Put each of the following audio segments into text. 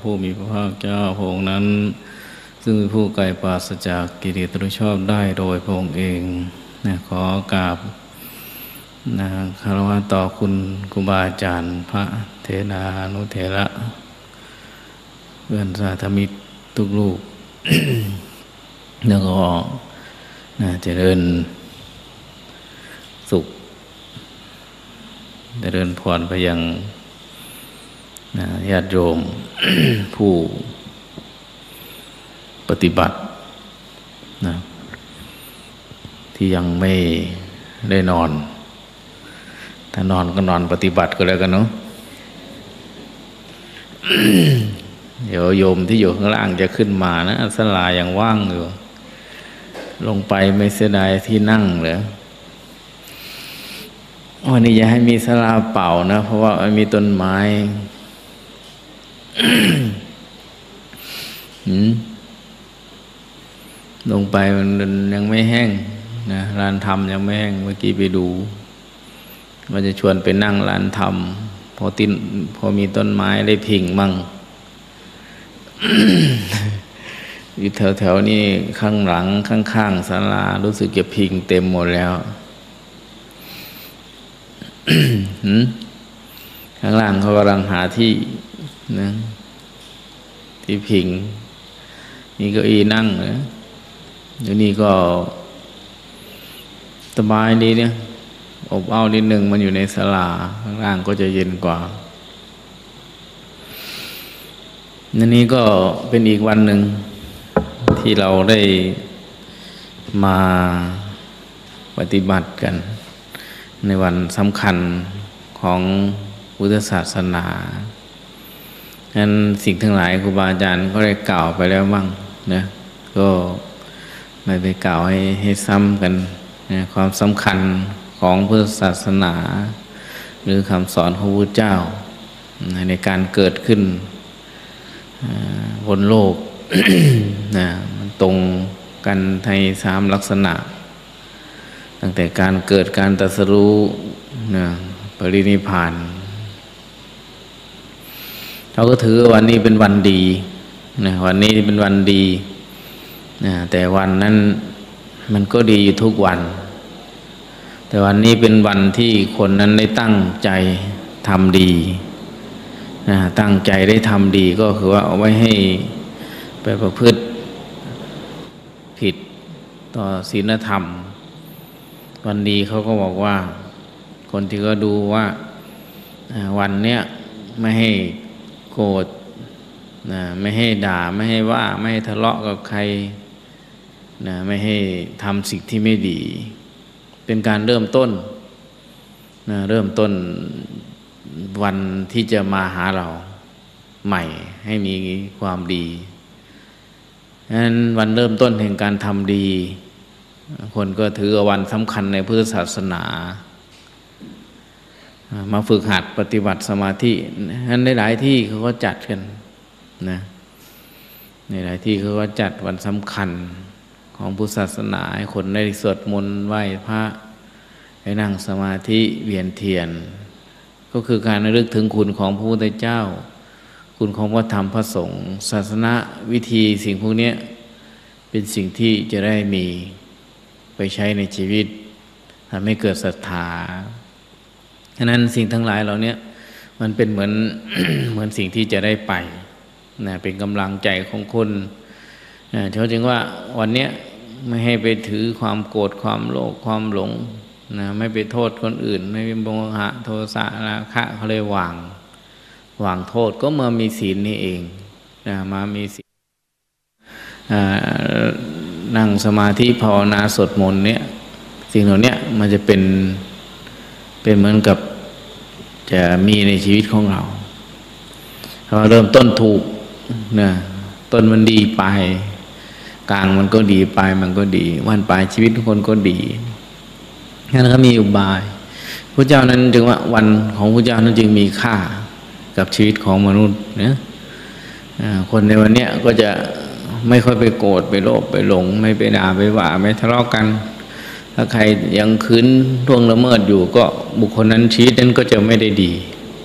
ผู้มีพระภาคเจ้าพระองค์นั้นซึ่งเป็นผู้ไกลปราศจากกิเลสทุชอบได้โดยพระองค์เองนะขอกราบนะคารวะต่อคุณครูบาอาจารย์พระเถรานุเถระเพื่อนสาธมิตรทุกลูก แล้วก็เจริญสุขเจริญพรไปยังญาติโยม ผู้ปฏิบัตินะที่ยังไม่ได้นอนถ้านอนก็นอนปฏิบัติก็แล้วกันเนาะ เดี๋ยวโยมที่อยู่ข้างล่างจะขึ้นมานะศาลายังว่างอยู่ลงไปไม่เสียดายที่นั่งเหรอวันนี้อย่าให้มีศาลาเปล่านะเพราะว่ามันมีต้นไม้ ลงไปมันยังไม่แห้งนะลานธรรมยังไม่แห้งเมื่อกี้ไปดูว่าจะชวนไปนั่งลานธรรมพอมีต้นไม้ได้พิงมั่ง อยู่แถวๆนี้ข้างหลังข้างๆศาลารู้สึกจะพิงเต็มหมดแล้ว ข้างล่างเขากำลังหาที่นะที่พิงนี่เก้าอี้นั่งนะเดี๋ยวนี้ก็สบายดีเนี่ยอบอ้าวนิดนึงมันอยู่ในศาลาข้างล่างก็จะเย็นกว่านี่ก็เป็นอีกวันหนึ่งที่เราได้มาปฏิบัติกันในวันสำคัญของพุทธศาสนางั้นสิ่งทั้งหลายครูบาอาจารย์ก็ได้กล่าวไปแล้วบ้างนะก็ไม่ไปกล่าวให้ซ้ำกันนะความสำคัญของพุทธศาสนาหรือคำสอนของพระพุทธเจ้าในการเกิดขึ้นบนโลก นะมันตรงกันใน3ลักษณะตั้งแต่การเกิดการตรัสรู้นะปรินิพพานเราก็ถือวันนี้เป็นวันดีนะวันนี้เป็นวันดีนะแต่วันนั้นมันก็ดีอยู่ทุกวันแต่วันนี้เป็นวันที่คนนั้นได้ตั้งใจทำดีนะตั้งใจได้ทำดีก็คือว่าเอาไว้ให้ไปประพฤติผิดต่อศีลธรรมวันดีเขาก็บอกว่าคนที่ก็ดูว่าวันเนี้ยไม่ให้โกรธนะไม่ให้ด่าไม่ให้ว่าไม่ให้ทะเลาะกับใครนะไม่ให้ทำสิ่งที่ไม่ดีเป็นการเริ่มต้นนะเริ่มต้นวันที่จะมาหาเราใหม่ให้มีความดีนั้นวันเริ่มต้นแห่งการทำดีคนก็ถือวันสำคัญในพุทธศาสนามาฝึกหัดปฏิบัติสมาธินั้นในหลายที่เขาก็จัดกันนะในหลายที่เขาก็จัดวันสำคัญของพุทธศาสนาให้คนได้สวดมนต์ไหว้พระให้นั่งสมาธิเวียนเทียนก็คือการระลึกถึงคุณของพระพุทธเจ้าคุณของพระธรรมพระสงฆ์ศาสนาวิธีสิ่งพวกนี้เป็นสิ่งที่จะได้มีไปใช้ในชีวิตทำให้เกิดศรัทธาฉะนั้นสิ่งทั้งหลายเหล่านี้มันเป็นเหมือน เหมือนสิ่งที่จะได้ไปนะเป็นกำลังใจของคนเขาจึงว่าวันนี้ไม่ให้ไปถือความโกรธความโลภความหลงนะไม่ไปโทษคนอื่นไม่เป็นโมหะโทสะราคะเขาเลยวางโทษก็มามีศีลนี่เองนะมามีศีลนั่งสมาธิภาวนาสวดมนต์เนี่ยสิ่งเหล่านี้มันจะเป็นเหมือนกับจะมีในชีวิตของเราเราเริ่มต้นถูกนะต้นมันดีไปกลางมันก็ดีไปมันก็ดีวันปลายชีวิตทุกคนก็ดีงั้นเขามีอุบายพระเจ้านั้นจึงว่าวันของพระเจ้านั้นจึงมีค่ากับชีวิตของมนุษย์นะคนในวันนี้ก็จะไม่ค่อยไปโกรธไปโลภไปหลงไม่ไปด่าไปว่าไม่ทะเลาะกันถ้าใครยังคืนล่วงละเมิดอยู่ก็บุคคลนั้นชีวิตนั้นก็จะไม่ได้ดี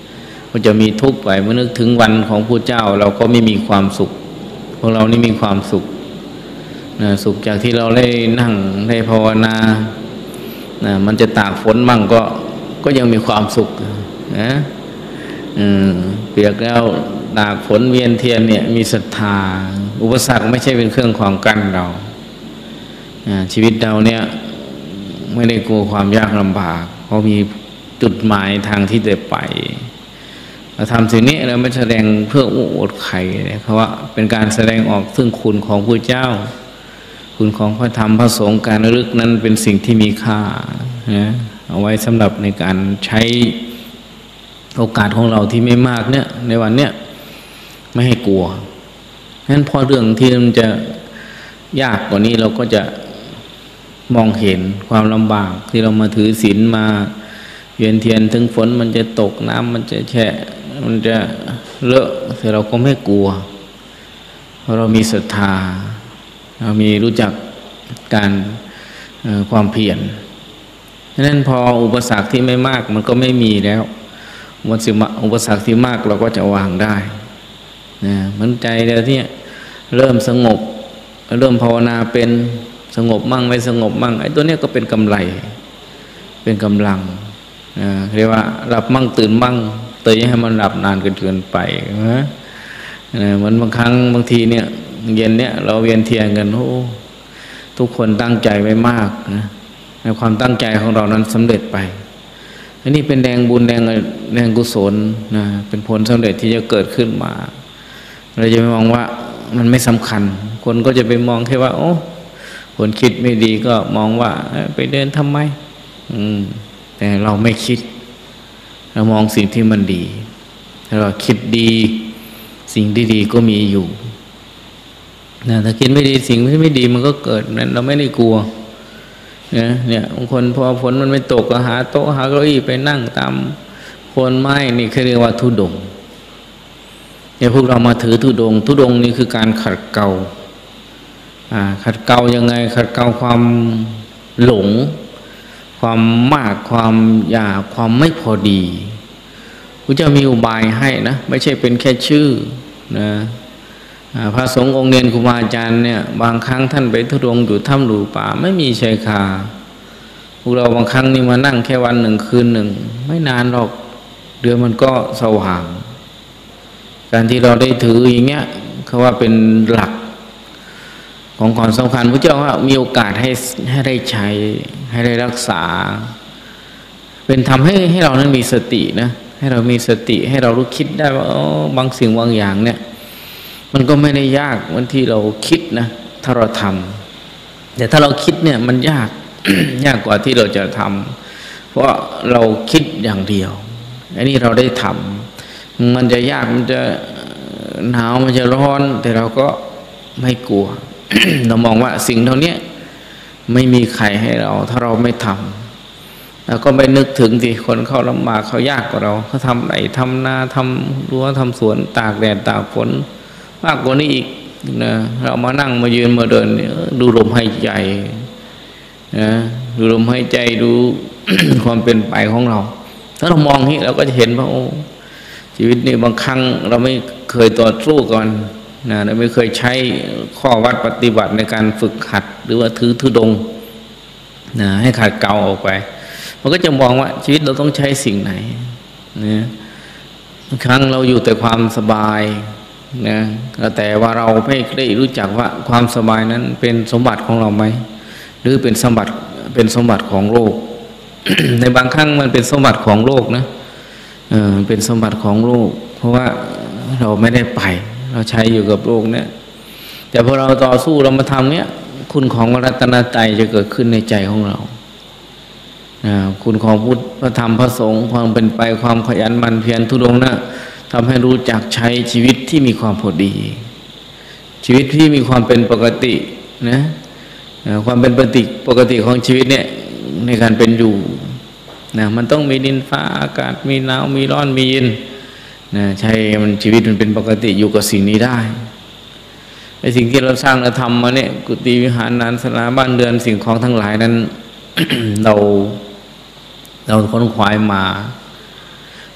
ก็จะมีทุกข์ไปเมื่อนึกถึงวันของพระเจ้าเราก็ไม่มีความสุขพวกเรานี่มีความสุขนะสุขจากที่เราได้นั่งได้ภาวนานะมันจะตากฝนมั่งก็ยังมีความสุขนะเปียกแล้วตากฝนเวียนเทียนเนี่ยมีศรัทธาอุปสรรคไม่ใช่เป็นเครื่องขวางกั้นเราชีวิตเราเนี่ยไม่ได้กลัวความยากลำบากเพราะมีจุดหมายทางที่จะไปเราทำสิ่งนี้เราไม่แสดงเพื่ออวดใครเพราะว่าเป็นการแสดงออกซึ่งคุณของพระเจ้าคุณของพระธรรมพระสงฆ์การระลึกนั้นเป็นสิ่งที่มีค่านะเอาไว้สำหรับในการใช้โอกาสของเราที่ไม่มากเนี่ยในวันเนี้ยไม่ให้กลัวงั้นพอเรื่องที่มันจะยากกว่านี้เราก็จะมองเห็นความลำบากที่เรามาถือศีลมาเวียนเทียนถึงฝนมันจะตกน้ำมันจะแฉะมันจะเลอะแต่เราก็ไม่กลัวเพราะเรามีศรัทธาเรามีรู้จักการความเพียรฉะนั้นพออุปสรรคที่ไม่มากมันก็ไม่มีแล้วอุปสรรคที่มากเราก็จะวางได้นะมันใจเราเนี่ยเริ่มสงบเริ่มภาวนาเป็นสงบมั่งไม่สงบมั่งไอ้ตัวเนี้ยก็เป็นกำไรเป็นกำลังเรียกว่าหลับมั่งตื่นมั่งเตยให้มันหลับนานเกินไปนะมันบางครั้งบางทีเนี่ยเย็นเนี่ยเราเวียนเทียนกันโอ้ทุกคนตั้งใจไว้มากนะในความตั้งใจของเรานั้นสำเร็จไปอันนี้เป็นแรงบุญแรงกุศลนะเป็นผลสำเร็จที่จะเกิดขึ้นมาเราจะไม่มองว่ามันไม่สำคัญคนก็จะไปมองแค่ว่าโอ้คนคิดไม่ดีก็มองว่าไปเดินทำไมแต่เราไม่คิดเรามองสิ่งที่มันดีถ้าเราคิดดีสิ่งที่ดีก็มีอยู่นะถ้าคิดไม่ดีสิ่งที่ไม่ดีมันก็เกิดนั้นเราไม่ได้กลัวเนี่ยบางคนพอฝนมันไม่ตกก็หาโต๊ะหาเก้าอี้ไปนั่งตามโคนไม้นี่เขาเรียกว่าธุดงค์เนี่ยพวกเรามาถือธุดงค์นี่คือการขัดเกลาขัดเกลายังไงขัดเกลาความหลงความมากความอยากความไม่พอดีพระเจ้ามีอุบายให้นะไม่ใช่เป็นแค่ชื่อนะพระสงฆ์องค์เรียนครูบาอาจารย์เนี่ยบางครั้งท่านไปธุดงค์อยู่ถ้ำหลู่ป่าไม่มีชายคาพวกเราบางครั้งนี่มานั่งแค่วันหนึ่งคืนหนึ่งไม่นานหรอกเดือนมันก็สว่างการที่เราได้ถืออย่างเงี้ยเขาว่าเป็นหลักของความสำคัญพระเจ้าว่ามีโอกาสให้ได้ใช้ให้ได้รักษาเป็นทำให้เรานั้นมีสตินะให้เรามีสติให้เรารู้คิดได้ว่าบางสิ่งบางอย่างเนี่ยมันก็ไม่ได้ยากเหมือนที่เราคิดนะถ้าเราทำแต่ถ้าเราคิดเนี่ยมันยาก ยากกว่าที่เราจะทำเพราะเราคิดอย่างเดียวอันนี้เราได้ทำมันจะยากมันจะหนาวมันจะร้อนแต่เราก็ไม่กลัว เรามองว่าสิ่งเท่านี้ไม่มีใครให้เราถ้าเราไม่ทำแล้วก็ไม่นึกถึงที่คนเขาลำบากเขายากกว่าเราเขาทำไร่ทำนาทำรั้วทำสวนตากแดดตากฝนมากกว่านี้อีกนะเรามานั่งมายืนมาเดินดูลมหายใจนะดูลมหายใจดู ความเป็นไปของเราถ้าเรามองนี้เราก็จะเห็นว่าโอ้ชีวิตนี้บางครั้งเราไม่เคยต่อสู้กันนะเราไม่เคยใช้ข้อวัดปฏิบัติในการฝึกหัดหรือว่าถือธุดงค์นะให้ขัดเกลาออกไปมันก็จะมองว่าชีวิตเราต้องใช้สิ่งไหนนะบางครั้งเราอยู่แต่ความสบายนะแต่ว่าเราไม่ได้รู้จักว่าความสบายนั้นเป็นสมบัติของเราไหมหรือเป็นสมบัติของโลก ในบางครั้งมันเป็นสมบัติของโลกนะเป็นสมบัติของโลกเพราะว่าเราไม่ได้ไปเราใช้อยู่กับโลกเนี่ยแต่พอเราต่อสู้เรามาทำเนี่ยคุณของรัตนตรัยจะเกิดขึ้นในใจของเราคุณของพุทธพระธรรมพระสงฆ์ความเป็นไปความขยันหมั่นเพียรธุดงค์นะทำให้รู้จักใช้ชีวิตที่มีความพอดีชีวิตที่มีความเป็นปกตินะความเป็นปกติของชีวิตเนี่ยในการเป็นอยู่นะมันต้องมีดินฟ้าอากาศมีหนาวมีร้อนมีเย็นนะใช่มันชีวิตมันเป็นปกติอยู่กับสิ่งนี้ได้ไอ้สิ่งที่เราสร้างเราทำมาเนี่ยกุฏิวิหารนานศาลาบ้านเรือนสิ่งของทั้งหลายนั้น เราค้นคว้ามา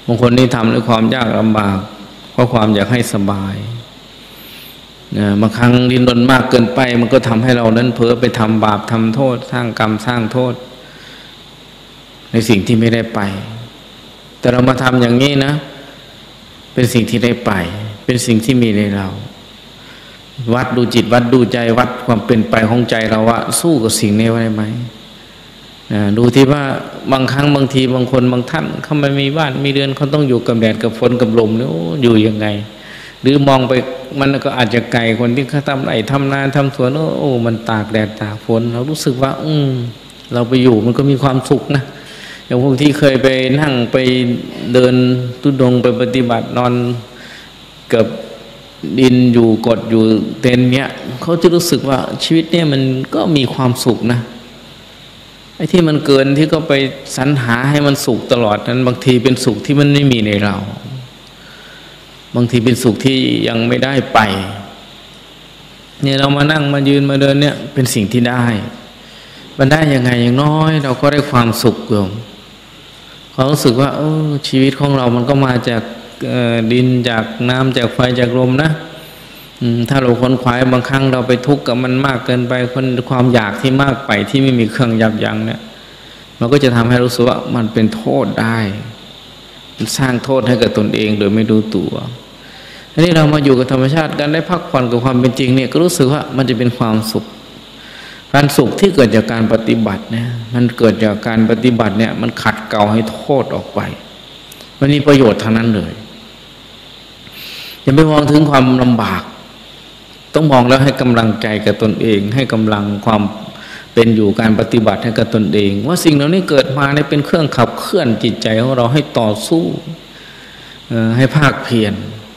บางคนนี่ทำด้วยความยากลำบากเพราะความอยากให้สบายบางครั้งดิ้นรนมากเกินไปมันก็ทำให้เรานั้นเผลอไปทำบาปทำโทษสร้างกรรมสร้างโทษในสิ่งที่ไม่ได้ไปแต่เรามาทำอย่างนี้นะเป็นสิ่งที่ได้ไปเป็นสิ่งที่มีในเราวัดดูจิตวัดดูใจวัดความเป็นไปของใจเราว่าสู้กับสิ่งนี้ได้ไหมดูที่ว่าบางครั้งบางทีบางคนบางท่านเขาไม่มีบ้านมีเรือนเขาต้องอยู่กับแดดกับฝนกับลมเนี่ยอยู่ยังไงหรือมองไปมันก็อาจจะไกลคนที่เขาทำไร่ทำนาทำสวนโอ้มันตากแดดตากฝนเรารู้สึกว่าเราไปอยู่มันก็มีความสุขนะอย่างพวกที่เคยไปนั่งไปเดินทุดงไปปฏิบัตินอนกับดินอยู่กดอยู่เต็นท์เนี้ยเขาจะรู้สึกว่าชีวิตเนี่ยมันก็มีความสุขนะไอ้ที่มันเกินที่ก็ไปสรรหาให้มันสุขตลอดนั้นบางทีเป็นสุขที่มันไม่มีในเราบางทีเป็นสุขที่ยังไม่ได้ไปเนี่ยเรามานั่งมายืนมาเดินเนี่ยเป็นสิ่งที่ได้มันได้ยังไงอย่างน้อยเราก็ได้ความสุขโยมเขารู้สึกว่าชีวิตของเรามันก็มาจากดินจากน้ำจากไฟจากลมนะถ้าเราค้นคว้าบางครั้งเราไปทุกข์กับมันมากเกินไปความอยากที่มากไปที่ไม่มีเครื่องยับยั้งเนี่ยมันก็จะทำให้รู้สึกว่ามันเป็นโทษได้มันสร้างโทษให้กับตนเองโดยไม่รู้ตัวอันนี้เรามาอยู่กับธรรมชาติการได้พักผ่อนกับความเป็นจริงเนี่ยก็รู้สึกว่ามันจะเป็นความสุขการสุขที่เกิดจากการปฏิบัติเนี่ยมันเกิดจากการปฏิบัติเนี่ยมันขัดเกลาให้โทษออกไปมันมีประโยชน์ทั้งนั้นเลยอย่าไปมองถึงความลำบากต้องมองแล้วให้กำลังใจกับตนเองให้กำลังความเป็นอยู่การปฏิบัติให้กับตนเองว่าสิ่งเหล่านี้เกิดมาเนี่ยเป็นเครื่องขับเคลื่อนจิตใจของเราให้ต่อสู้ให้ภาคเพียร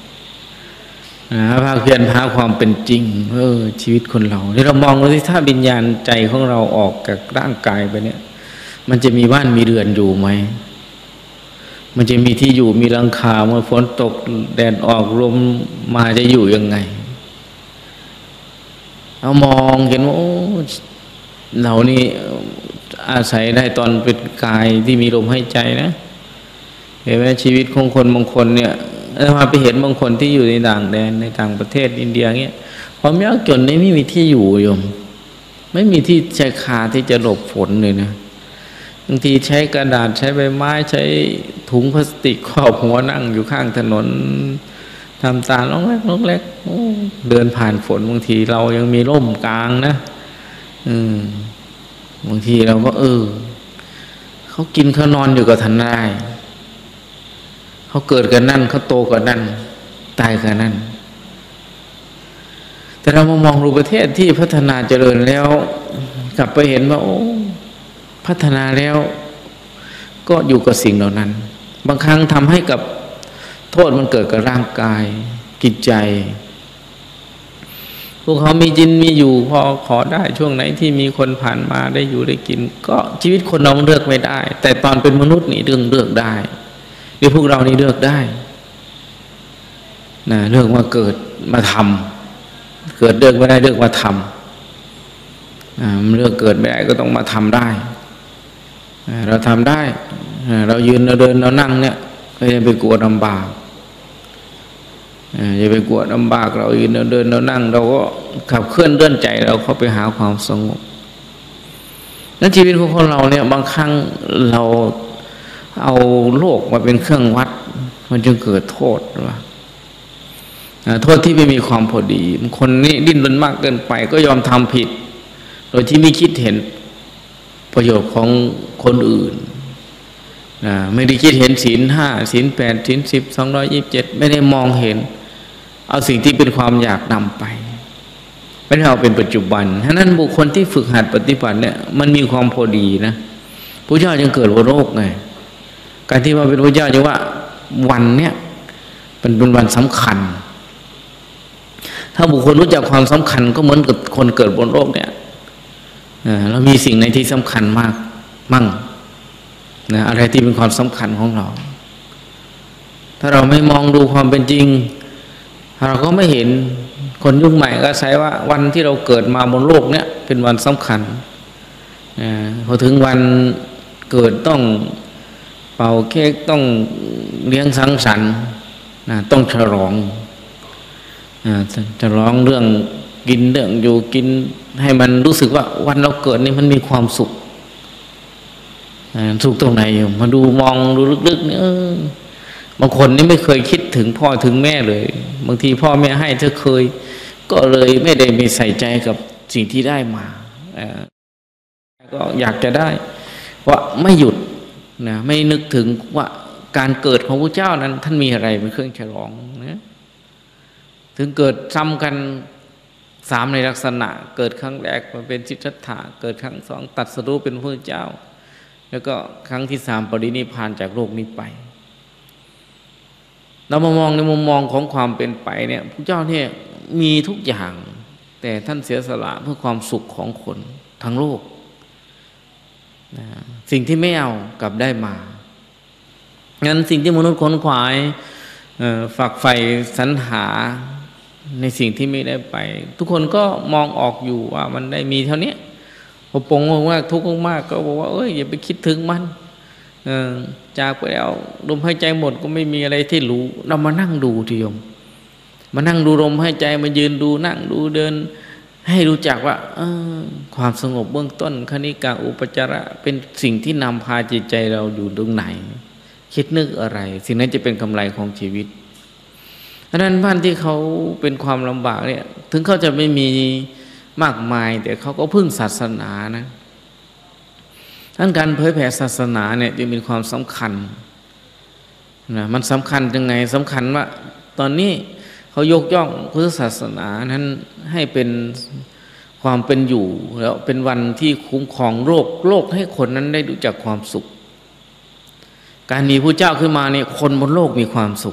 ภาคเพียรหาความเป็นจริงชีวิตคนเราที่เรามองดูที่ถ้าวิญญาณใจของเราออกจากร่างกายไปเนี่ยมันจะมีบ้านมีเรือนอยู่ไหมมันจะมีที่อยู่มีหลังคาเมื่อฝนตกแดดออกลมมาจะอยู่ยังไงเอามองเห็นว่าเรานี่อาศัยได้ตอนเป็นกายที่มีลมหายใจนะเห็นไหมชีวิตของคนบางคนเนี่ยมาไปเห็นบางคนที่อยู่ในต่างแดนในต่างประเทศอินเดียเงี้ยความยากจนไม่มีที่อยู่โยมไม่มีที่ใช้คาที่จะหลบฝนเลยนะบางทีใช้กระดาษใช้ใบไม้ใช้ถุงพลาสติกครอบหัวนั่งอยู่ข้างถนนทำตาล้องเล็กล้องเล็กเดินผ่านฝนบางทีเรายังมีร่มกลางนะบางทีเราก็เขากินเขานอนอยู่กับทันได้เขาเกิดกันนั่นเขาโตกันนั่นตายกันนั่นแต่เรามามองดูประเทศที่พัฒนาเจริญแล้วกลับไปเห็นว่าพัฒนาแล้วก็อยู่กับสิ่งเหล่านั้นบางครั้งทำให้กับโทษมันเกิดกับร่างกายจิตใจพวกเขามีกินมีอยู่พอขอได้ช่วงไหนที่มีคนผ่านมาได้อยู่ได้กินก็ชีวิตคนเราเลือกไม่ได้แต่ตอนเป็นมนุษย์นี่เลือกได้หรือพวกเรานี่เลือกได้นะเลือกมาเกิดมาทำเกิดเลือกไม่ได้เลือกมาทำมันเลือกเกิดไม่ได้ก็ต้องมาทำได้เราทำได้เรายืนเราเดินเรานั่งเนี่ยไม่ได้ไปกลัวลำบากอย่าไปกลัวลำบากเรายืนเราเดินเรานั่งเราก็ขับเคลื่อนเลื่อนใจเราเข้าไปหาความสงบนั้นชีวิตของคนเราเนี่ยบางครั้งเราเอาโลกมาเป็นเครื่องวัดมันจึงเกิดโทษว่าโทษที่ไม่มีความพอดีคนนี้ดิ้นรนมากเกินไปก็ยอมทำผิดโดยที่ไม่คิดเห็นประโยชน์ของคนอื่นไม่ได้คิดเห็นศีล 5 ศีล 8 ศีล 10 227ไม่ได้มองเห็นเอาสิ่งที่เป็นความอยากนำไปไม่ได้เอาเป็นปัจจุบันฉะนั้นบุคคลที่ฝึกหัดปฏิบัติเนี่ยมันมีความพอดีนะพระเจ้าจึงเกิดโรคไงการที่มาเป็นพระเจ้าจึงว่าวันเนี่ยเป็นวันสำคัญถ้าบุคคลรู้จักความสำคัญก็เหมือนกับคนเกิดบนโลกเนี่ยเรามีสิ่งในที่สำคัญมากมั่งนะอะไรที่เป็นความสำคัญของเราถ้าเราไม่มองดูความเป็นจริงเราก็ไม่เห็นคนยุคใหม่ก็ใช้ว่าวันที่เราเกิดมาบนโลกเนี่ยเป็นวันสำคัญพอถึงวันเกิดต้องเป่าเค้กต้องเลี้ยงสังสรรค์ต้องฉลองฉลองเรื่องกินเรื่องอยู่กินให้มันรู้สึกว่าวันเราเกิดนี่มันมีความสุขสุขตรงไหนมาดูมองดูลึกๆเนี่ยบางคนนี่ไม่เคยคิดถึงพ่อถึงแม่เลยบางทีพ่อแม่ให้เธอเคยก็เลยไม่ได้มีใส่ใจกับสิ่งที่ได้มาก็อยากจะได้ว่าไม่หยุดนะไม่นึกถึงว่าการเกิดของพระเจ้านั้นท่านมีอะไรเป็นเครื่องฉลองนะถึงเกิดซ้ำกัน3ในลักษณะเกิดครั้งแรกมาเป็นสิทธัตถะเกิดครั้ง2ตรัสรู้เป็นพระเจ้าแล้วก็ครั้งที่3ปรินิพพานจากโลกนี้ไปเรามามองในมุมมองของความเป็นไปเนี่ยพระเจ้าเนี่ยมีทุกอย่างแต่ท่านเสียสละเพื่อความสุขของคนทั้งโลกนะสิ่งที่ไม่เอากลับได้มางั้นสิ่งที่มนุษย์ค้นขวายฝักใฝ่สรรหาในสิ่งที่ไม่ได้ไปทุกคนก็มองออกอยู่ว่ามันได้มีเท่านี้พอปงมากทุกข์มากก็บอกว่าอย่าไปคิดถึงมันจากไปแล้วลมหายใจหมดก็ไม่มีอะไรที่รู้เรามานั่งดูทีโยมมานั่งดูลมหายใจมายืนดูนั่งดูเดินให้รู้จักว่าความสงบเบื้องต้นคณิกาอุปจาระเป็นสิ่งที่นำพาจิตใจเราอยู่ตรงไหนคิดนึกอะไรสิ่งนั้นจะเป็นกำไรของชีวิตดังนั้นบ้านที่เขาเป็นความลำบากเนี่ยถึงเขาจะไม่มีมากมายแต่เขาก็พึ่งศาสนานะท่านการเผยแผ่ศาสนาเนี่ยจึงมีความสำคัญนะมันสำคัญยังไงสำคัญว่าตอนนี้เขายกย่องพุทธศาสนานั้นให้เป็นความเป็นอยู่แล้วเป็นวันที่คุ้มครองโลกให้คนนั้นได้รู้จักความสุขการมีพระเจ้าขึ้นมาเนี่ยคนบนโลกมีความสุข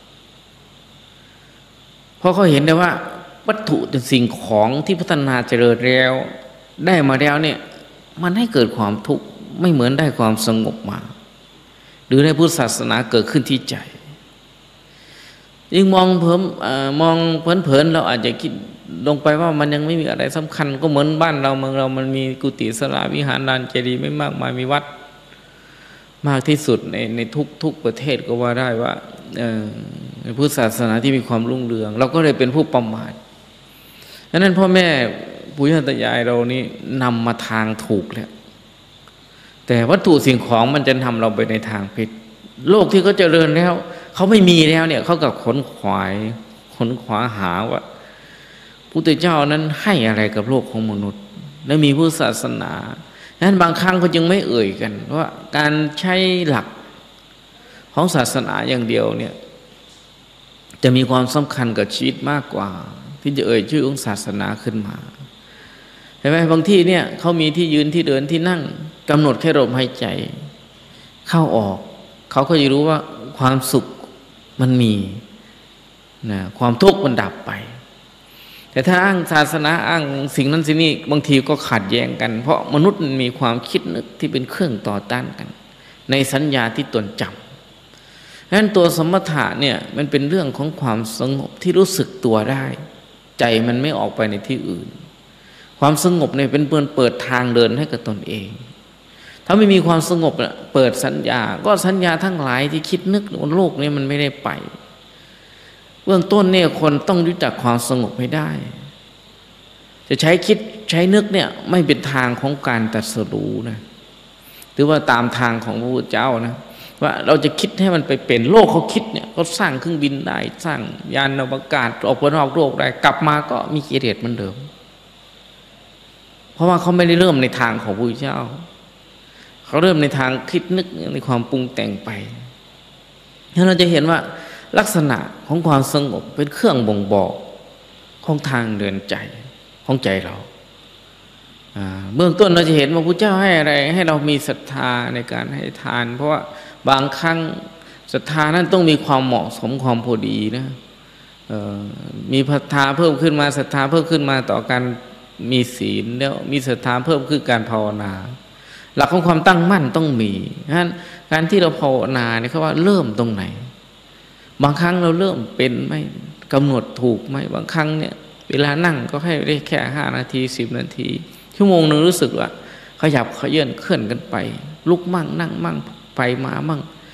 เพราะเขาเห็นได้ว่าวัตถุเป็นสิ่งของที่พัฒนาเจริญแล้วได้มาแล้วเนี่ยมันให้เกิดความทุกข์ไม่เหมือนได้ความสงบมาหรือได้พุทธศาสนาเกิดขึ้นที่ใจยิ่งมองเพลินเราอาจจะคิดลงไปว่ามันยังไม่มีอะไรสำคัญก็เหมือนบ้านเราเมืองเรามันมีกุฏิศาลาวิหารลานเจดีย์ไม่มากมายมีวัดมากที่สุดในทุกประเทศก็ว่าได้ว่าพุทธศาสนาที่มีความรุ่งเรืองเราก็เลยเป็นผู้ประมาทดังนั้นพ่อแม่ปู่ย่าตายายเรานี่นำมาทางถูกแล้วแต่วัตถุสิ่งของมันจะทำเราไปในทางผิดโลกที่เขาเจริญแล้วเขาไม่มีแล้วเนี่ยเขากับขนขวาหาว่าพุทธเจ้านั้นให้อะไรกับโลกของมนุษย์และมีพุทธศาสนาดังนั้นบางครั้งเขาจึงไม่เอ่ยกันว่าการใช้หลักของศาสนาอย่างเดียวเนี่ยจะมีความสำคัญกับชีวิตมากกว่าที่จะเอ่ยชื่อของศาสนาขึ้นมาเห็นไหมบางที่เนี่ยเขามีที่ยืนที่เดินที่นั่งกำหนดแค่ลมหายใจเข้าออกเขาก็จะรู้ว่าความสุขมันมีนะความทุกข์มันดับไปแต่ถ้าอ้างศาสนาอ้างสิ่งนั้นสิ่งนี้บางทีก็ขัดแย้งกันเพราะมนุษย์มีความคิดนึกที่เป็นเครื่องต่อต้านกันในสัญญาที่ตนจำฉะนั้นตัวสมถะเนี่ยมันเป็นเรื่องของความสงบที่รู้สึกตัวได้ใจมันไม่ออกไปในที่อื่นความสงบเนี่ยเป็นเปิดทางเดินให้กับตนเองถ้าไม่มีความสงบเปิดสัญญาก็สัญญาทั้งหลายที่คิดนึกบนโลกนี้มันไม่ได้ไปเบื้องต้นเนี่ยคนต้องรู้จักความสงบให้ได้จะใช้คิดใช้นึกเนี่ยไม่เป็นทางของการตรัสรู้นะหรือว่าตามทางของพระพุทธเจ้านะว่าเราจะคิดให้มันไปเป็นโลกเขาคิดเนี่ยเขาสร้างเครื่องบินได้สร้างยานอวกาศออกไปนอกโลกได้กลับมาก็มีกิเลสเหมือนเดิมเพราะว่าเขาไม่ได้เริ่มในทางของพระพุทธเจ้าเขาเริ่มในทางคิดนึกในความปรุงแต่งไปแล้วเราจะเห็นว่าลักษณะของความสงบเป็นเครื่องบ่งบอกของทางเดินใจของใจเราเบื้องต้นเราจะเห็นว่าพระเจ้าให้อะไรให้เรามีศรัทธาในการให้ทานเพราะว่าบางครั้งศรัทธานั้นต้องมีความเหมาะสมความพอดีนะมีศรัทธาเพิ่มขึ้นมาศรัทธาเพิ่มขึ้นมาต่อการมีศีลแล้วมีศรัทธาเพิ่มขึ้นการภาวนาหลักของความตั้งมั่นต้องมีฉะนั้นการที่เราภาวนาเนี่ยเขาว่าเริ่มตรงไหนบางครั้งเราเริ่มเป็นไหมกำหนดถูกไหมบางครั้งเนี่ยเวลานั่งก็ให้ได้แค่5 นาที10 นาทีชั่วโมงหนึ่งรู้สึกว่าขยับเขยื่อนเคลื่อนกันไปลุกมั่งนั่งมั่งไปมามั่ง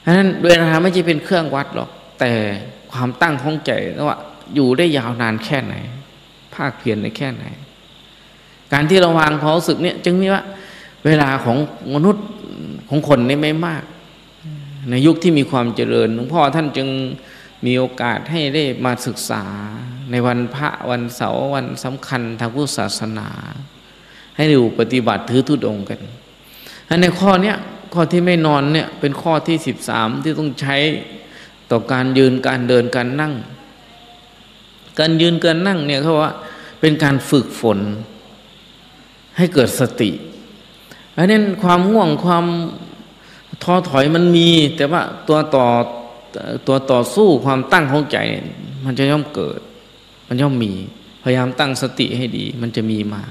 เพราะฉะนั้นเวลาไม่ใช่เป็นเครื่องวัดหรอกแต่ความตั้งของใจว่าอยู่ได้ยาวนานแค่ไหนภาคเพียรได้แค่ไหนการที่เราวางความรู้สึกเนี่ยจึงมีว่าเวลาของมนุษย์ของคนนี่ไม่มากในยุคที่มีความเจริญหลวงพ่อท่านจึงมีโอกาสให้ได้มาศึกษาในวันพระวันเสาร์วันสำคัญทางพุทธศาสนาให้ดูปฏิบัติถือธุดงค์กันในข้อเนี้ยข้อที่ไม่นอนเนี่ยเป็นข้อที่13ที่ต้องใช้ต่อการยืนการเดินการนั่งการยืนการนั่งเนี่ยเขาว่าเป็นการฝึกฝนให้เกิดสติอันนั้นความง่วงความท้อถอยมันมีแต่ว่าตัวต่อสู้ความตั้งของใจมันจะย่อมเกิดมันย่อมมีพยายามตั้งสติให้ดีมันจะมีมา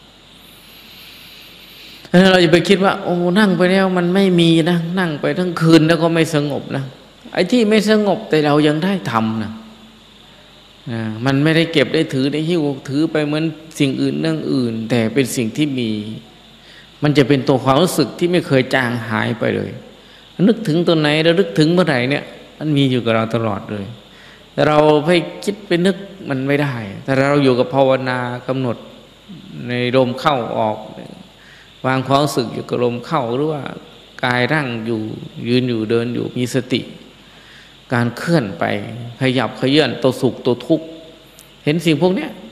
เพราะฉะนั้นเราอย่าไปคิดว่าโอ้นั่งไปแล้วมันไม่มีนะนั่งไปทั้งคืนแล้วก็ไม่สงบนะไอ้ที่ไม่สงบแต่เรายังได้ทำนะมันไม่ได้เก็บได้ถือได้หิ้วถือไปเหมือนสิ่งอื่นเรื่องอื่นแต่เป็นสิ่งที่มีมันจะเป็นตัวความรู้สึกที่ไม่เคยจางหายไปเลยนึกถึงตัวไหนแล้วนึกถึงเมื่อไหร่เนี่ยมันมีอยู่กับเราตลอดเลยแต่เราไปคิดไปนึกมันไม่ได้แต่เราอยู่กับภาวนากำหนดในลมเข้าออกวางความรู้สึกอยู่กับลมเข้าหรือว่ากายนั่งอยู่ยืนอยู่เดินอยู่มีสติการเคลื่อนไปขยับเขยื่อนตัวสุขตัวทุกข์เห็นสิ่งพวกเนี้ย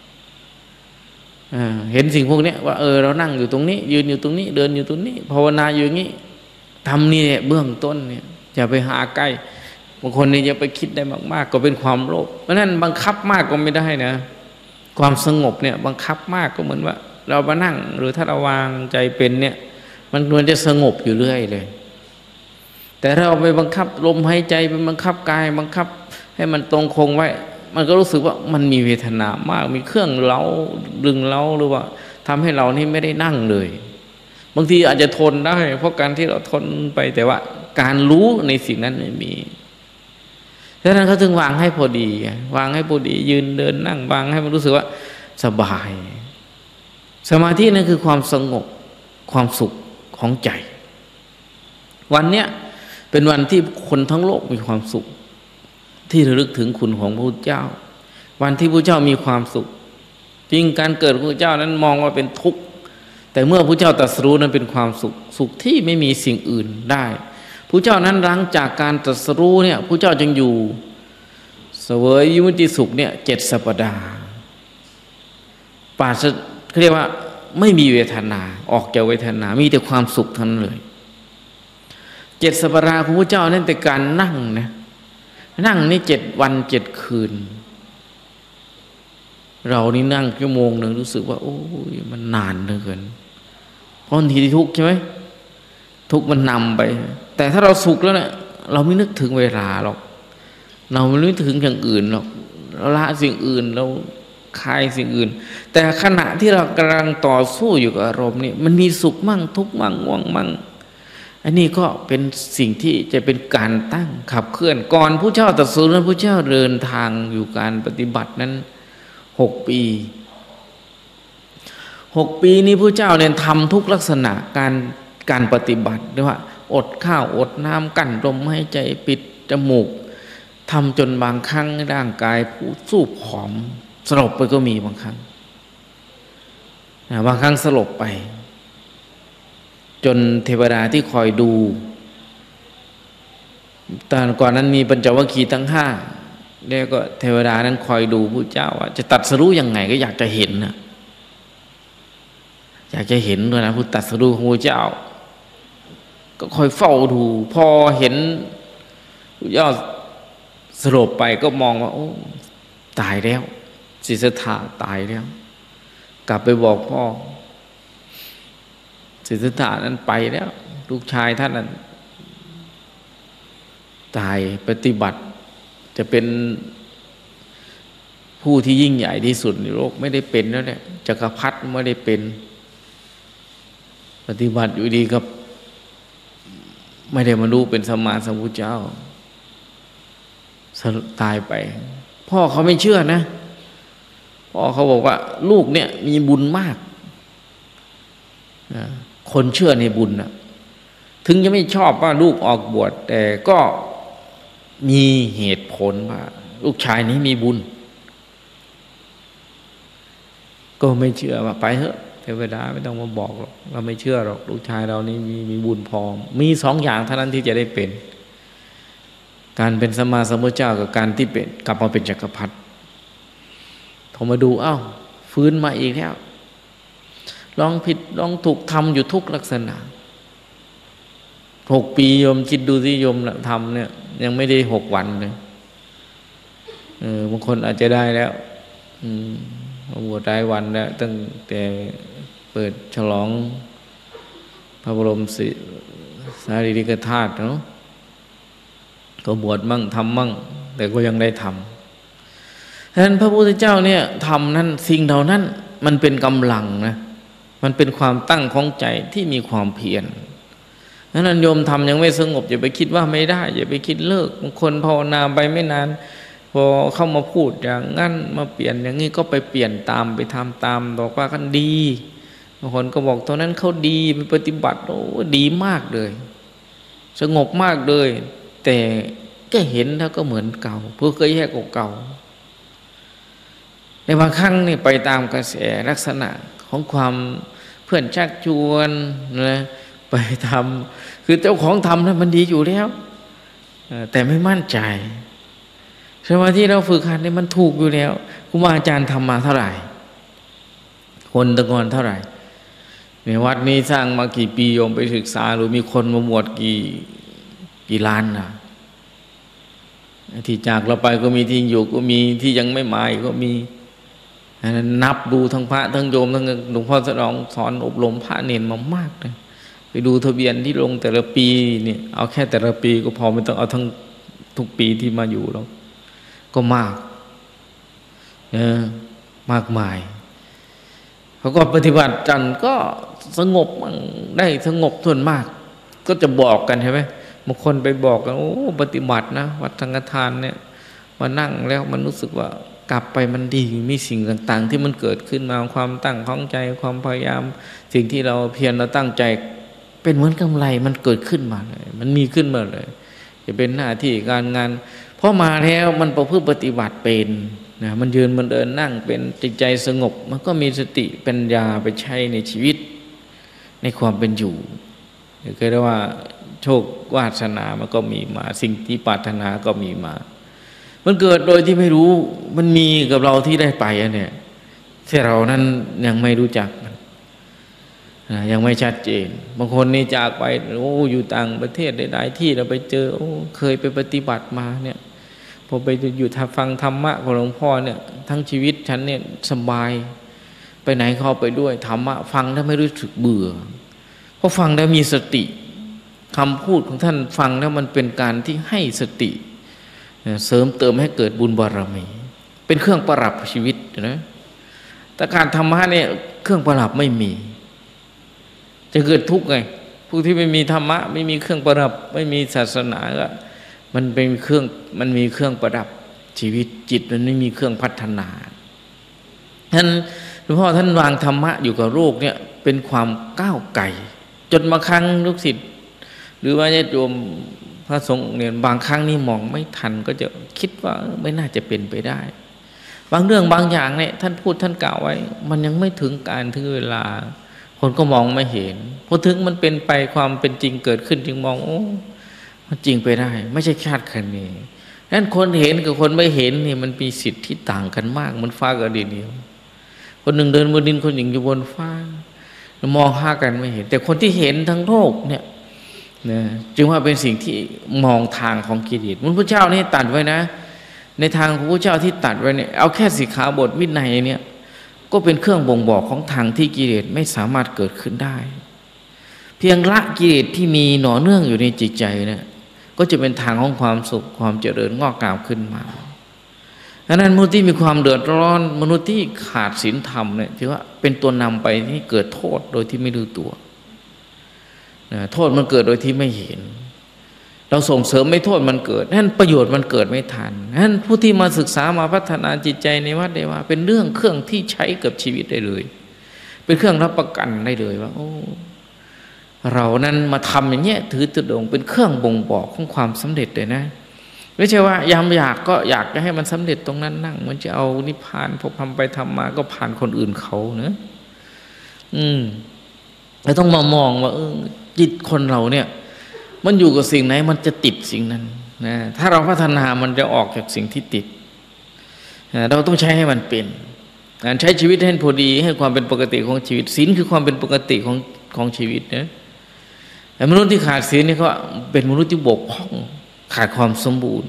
เห็นสิ่งพวกเนี้ยว่าเรานั่งอยู่ตรงนี้ยืนอยู่ตรงนี้เดินอยู่ตรงนี้ภาวนาอยู่อย่างนี้ทำนี่เนี่ยเบื้องต้นเนี่ยอย่าไปหาใกล้บางคนนี่อย่าไปคิดได้มากๆก็เป็นความโลภเพราะนั้นบังคับมากก็ไม่ได้นะความสงบเนี่ยบังคับมากก็เหมือนว่าเรามานั่งหรือถ้าเราวางใจเป็นเนี่ยมันควรจะสงบอยู่เรื่อยเลยแต่เราไปบังคับลมหายใจไปบังคับกายบังคับให้มันตรงคงไว้มันก็รู้สึกว่ามันมีเวทนามากมีเครื่องเล้าดึงเล้าหรือว่าทำให้เรานี่ไม่ได้นั่งเลยบางทีอาจจะทนได้เพราะการที่เราทนไปแต่ว่าการรู้ในสิ่งนั้นไม่มีดังนั้นเขาถึงวางให้พอดีวางให้พอดียืนเดินนั่งวางให้มันรู้สึกว่าสบายสมาธินั่นคือความสงบความสุขของใจวันเนี้ยเป็นวันที่คนทั้งโลกมีความสุขที่ระลึกถึงคุณของพระพุทธเจ้าวันที่พระพุทธเจ้ามีความสุขจริงการเกิดพระพุทธเจ้านั้นมองว่าเป็นทุกข์แต่เมื่อพระพุทธเจ้าตรัสรู้นั้นเป็นความสุขสุขที่ไม่มีสิ่งอื่นได้พระพุทธเจ้านั้นหลังจากการตรัสรู้เนี่ยพระพุทธเจ้าจึงอยู่เสวยวิมุตติสุขเนี่ย7 สัปดาห์ปราศเขาเรียกว่าไม่มีเวทนาออกจากเวทนามีแต่ความสุขทั้งนั้นเลย7 สัปดาห์ของพระเจ้านั่นแต่การนั่งนะนั่งนี่7 วัน 7 คืนเรานี่นั่งชั่วโมงหนึ่งรู้สึกว่าโอ้ยมันนานเหลือเกินเพราะบางทีทุกข์ใช่ไหมทุกข์มันนำไปแต่ถ้าเราสุขแล้วเนี่ยเราไม่นึกถึงเวลาหรอกเราไม่นึกถึงอย่างอื่นหรอกเราละสิ่งอื่นเราคลายสิ่งอื่นแต่ขณะที่เรากำลังต่อสู้อยู่กับอารมณ์นี่มันมีสุขมั่งทุกข์มั่งง่วงมั่งอันนี้ก็เป็นสิ่งที่จะเป็นการตั้งขับเคลื่อนก่อนผู้เจ้าตรัสรู้นั้นผู้เจ้าเดินทางอยู่การปฏิบัตินั้น6 ปี6 ปีนี้ผู้เจ้าเนี่ยทำทุกลักษณะการปฏิบัติเรียกว่าอดข้าวอดน้ำกั้นลมหายใจปิดจมูกทำจนบางครั้งร่างกายผู้สู้ผอมสลบไปก็มีบางครั้งสลบไปจนเทวดาที่คอยดูตอนก่อนนั้นมีปัญจวัคคีย์ทั้ง5แล้วก็เทวดานั้นคอยดูพระเจ้าว่าจะตรัสรู้ยังไงก็อยากจะเห็นนะอยากจะเห็นด้วยนะผู้ตรัสรู้ของพระเจ้าก็คอยเฝ้าดูพอเห็นพระเจ้าสลบไปก็มองว่าโอ้ตายแล้วสิทธัตถะตายแล้วกลับไปบอกพ่อสิทธัตถะนั้นไปแล้วลูกชายท่านนั้นตายปฏิบัติจะเป็นผู้ที่ยิ่งใหญ่ที่สุดในโลกไม่ได้เป็นแล้วเนี่ยจักรพรรดิไม่ได้เป็นปฏิบัติอยู่ดีกับไม่ได้บรรลุเป็นสัมมาสัมพุทธเจ้าตายไปพ่อเขาไม่เชื่อนะพ่อเขาบอกว่าลูกเนี่ยมีบุญมากคนเชื่อในบุญนะถึงจะไม่ชอบว่าลูกออกบวชแต่ก็มีเหตุผลว่าลูกชายนี้มีบุญก็ไม่เชื่อว่าไปเถอะเทวดาไม่ต้องมาบอกหรอกเราไม่เชื่อหรอกลูกชายเรานี่มีบุญพอมีสองอย่างเท่านั้นที่จะได้เป็นการเป็นสัมมาสัมพุทธเจ้ากับการที่เป็นกลับมาเป็นจักรพรรดิพอมาดูเอ้าฟื้นมาอีกแล้วลองผิดลองถูกทำอยู่ทุกลักษณะ6 ปีโยมคิดดูสิโยมทำเนี่ยยังไม่ได้6 วันเลยบางคนอาจจะได้แล้วบวชได้วันแล้วตั้งแต่เปิดฉลองพระบรมสารีริกธาตุเนาะก็บวชมั่งทำมั่งแต่ก็ยังได้ทำฉะนั้นพระพุทธเจ้าเนี่ยทำนั้นสิ่งเหล่านั้นมันเป็นกำลังนะมันเป็นความตั้งของใจที่มีความเพียรนั้นโยมทำยังไม่สงบอย่าไปคิดว่าไม่ได้อย่าไปคิดเลิกบางคนภาวนาไปไม่นานพอเข้ามาพูดอย่างงั้นมาเปลี่ยนอย่างนี้ก็ไปเปลี่ยนตามไปทำตามบอกว่ากันดีบางคนก็บอกตอนนั้นเขาดีไปปฏิบัติโอ้ดีมากเลยสงบมากเลยแต่ก็เห็นแล้วก็เหมือนเก่าเพื่อเคยแย่กว่าเก่าในบางครั้งนี่ไปตามกระแสลักษณะของความเพื่อนชักชวนนะไปทำคือเจ้าของทำนั้นมันดีอยู่แล้วแต่ไม่มั่นใจสมาธิเราฝึกหัดนี่มันถูกอยู่แล้วครูบาอาจารย์ทำมาเท่าไหร่คนตะกอนเท่าไหร่ในวัดนี้สร้างมากี่ปีโยมไปศึกษาหรือมีคนมาบวชกี่ล้านนะที่จากเราไปก็มีที่อยู่ก็มีที่ยังไม่มาก็มีนับดูทั้งพระทั้งโยมทั้งหลวงพ่อสนองสอนอบรมพระเนรมามากเลยไปดูทะเบียนที่ลงแต่ละปีเนี่ยเอาแค่แต่ละปีก็พอไม่ต้องเอาทั้งทุกปีที่มาอยู่แล้วก็มากมากมายเขาก็ปฏิบัติจันก็สงบได้สงบส่วนมากก็จะบอกกันใช่ไหมบางคนไปบอกกันโอ้ปฏิบัตินะวัดสังฆทานเนี่ยมานั่งแล้วมันรู้สึกว่ากลับไปมันดีมีสิ่งต่างๆที่มันเกิดขึ้นมาความตั้งของใจความพยายามสิ่งที่เราเพียรเราตั้งใจเป็นเหมือนกำไรมันเกิดขึ้นมาเลยมันมีขึ้นมาเลยจะเป็นหน้าที่การงานพอมาแล้วมันประพฤติปฏิบัติเป็นนะมันยืนมันเดินนั่งเป็นจิตใจสงบมันก็มีสติปัญญาไปใช้ในชีวิตในความเป็นอยู่ก็เรียกว่าโชควาสนามันก็มีมาสิ่งที่ปรารถนาก็มีมามันเกิดโดยที่ไม่รู้มันมีกับเราที่ได้ไปเนี่ยที่เรานั้นยังไม่รู้จักยังไม่ชัดเจนบางคนนี่จากไปโอ้อยู่ต่างประเทศหลายๆที่เราไปเจอโอ้เคยไปปฏิบัติมาเนี่ยพอไปอยู่ฟังธรรมะของหลวงพ่อเนี่ยทั้งชีวิตฉันเนี่ยสบายไปไหนเข้าไปด้วยธรรมะฟังแล้วไม่รู้สึกเบื่อเพราะฟังแล้วมีสติคำพูดของท่านฟังแล้วมันเป็นการที่ให้สติเสริมเติมให้เกิดบุญบารมีเป็นเครื่องประดับชีวิตนะแต่การธรรมะเนี่ยเครื่องประดับไม่มีจะเกิดทุกข์ไงผู้ที่ไม่มีธรรมะไม่มีเครื่องประดับไม่มีศาสนาก็มันเป็นเครื่องมันมีเครื่องประดับชีวิตจิตมันไม่มีเครื่องพัฒนาท่านหลวงพ่อท่านวางธรรมะอยู่กับโลกเนี่ยเป็นความก้าวไกลจนบางครั้งลูกศิษย์หรือว่าญาติโยมพระสงฆ์เนี่ยบางครั้งนี่มองไม่ทันก็จะคิดว่าไม่น่าจะเป็นไปได้บางเรื่องบางอย่างเนี่ยท่านพูดท่านกล่าวไว้มันยังไม่ถึงการถึงเวลาคนก็มองไม่เห็นพอถึงมันเป็นไปความเป็นจริงเกิดขึ้นจึงมองโอ้มันจริงไปได้ไม่ใช่คาดคะเนนั้นคนเห็นกับคนไม่เห็นนี่มันมีสิทธิ์ที่ต่างกันมากมันฟ้ากับดินเดียวคนหนึ่งเดินบนดินคนหนึ่งอยู่บนฟ้ามองหากันไม่เห็นแต่คนที่เห็นทั้งโลกเนี่ยนะจึงว่าเป็นสิ่งที่มองทางของกิเลสพระเจ้านี่ตัดไว้นะในทางของพระเจ้าที่ตัดไว้เนี่ยเอาแค่สิกขาบทวินัยเนี่ยก็เป็นเครื่องบ่งบอกของทางที่กิเลสไม่สามารถเกิดขึ้นได้เพียงละกิเลสที่มีหน่อเนื่องอยู่ในจิตใจเนี่ยก็จะเป็นทางของความสุขความเจริญงอกงามขึ้นมาดังนั้นมนุษย์ที่มีความเดือดร้อนมนุษย์ที่ขาดศีลธรรมเนี่ยถือว่าเป็นตัวนำไปที่เกิดโทษโดยที่ไม่รู้ตัวโทษมันเกิดโดยที่ไม่เห็นเราส่งเสริมไม่โทษมันเกิดนั่นประโยชน์มันเกิดไม่ทันนั่นผู้ที่มาศึกษามาพัฒนาจิตใจในวัดได้ว่าเป็นเรื่องเครื่องที่ใช้กับชีวิตได้เลยเป็นเครื่องรับประกันได้เลยว่าโอ้เรานั้นมาทำอย่างเงี้ยถือตุดงเป็นเครื่องบ่งบอกของความสำเร็จเลยนะไม่ใช่ว่ายามอยากก็อยากจะให้มันสำเร็จตรงนั้นนั่งมันจะเอานิพพานพอทำไปทำมาก็ผ่านคนอื่นเขาเนอะเราต้องมามองว่าจิตคนเราเนี่ยมันอยู่กับสิ่งไหนมันจะติดสิ่งนั้นนะถ้าเราพัฒนามันจะออกจากสิ่งที่ติดเราต้องใช้ให้มันเป็นการใช้ชีวิตให้พอดีให้ความเป็นปกติของชีวิตศีลคือความเป็นปกติของชีวิตนะแต่มนุษย์ที่ขาดศีลนี่ก็เป็นมนุษย์ที่บกพร่องขาดความสมบูรณ์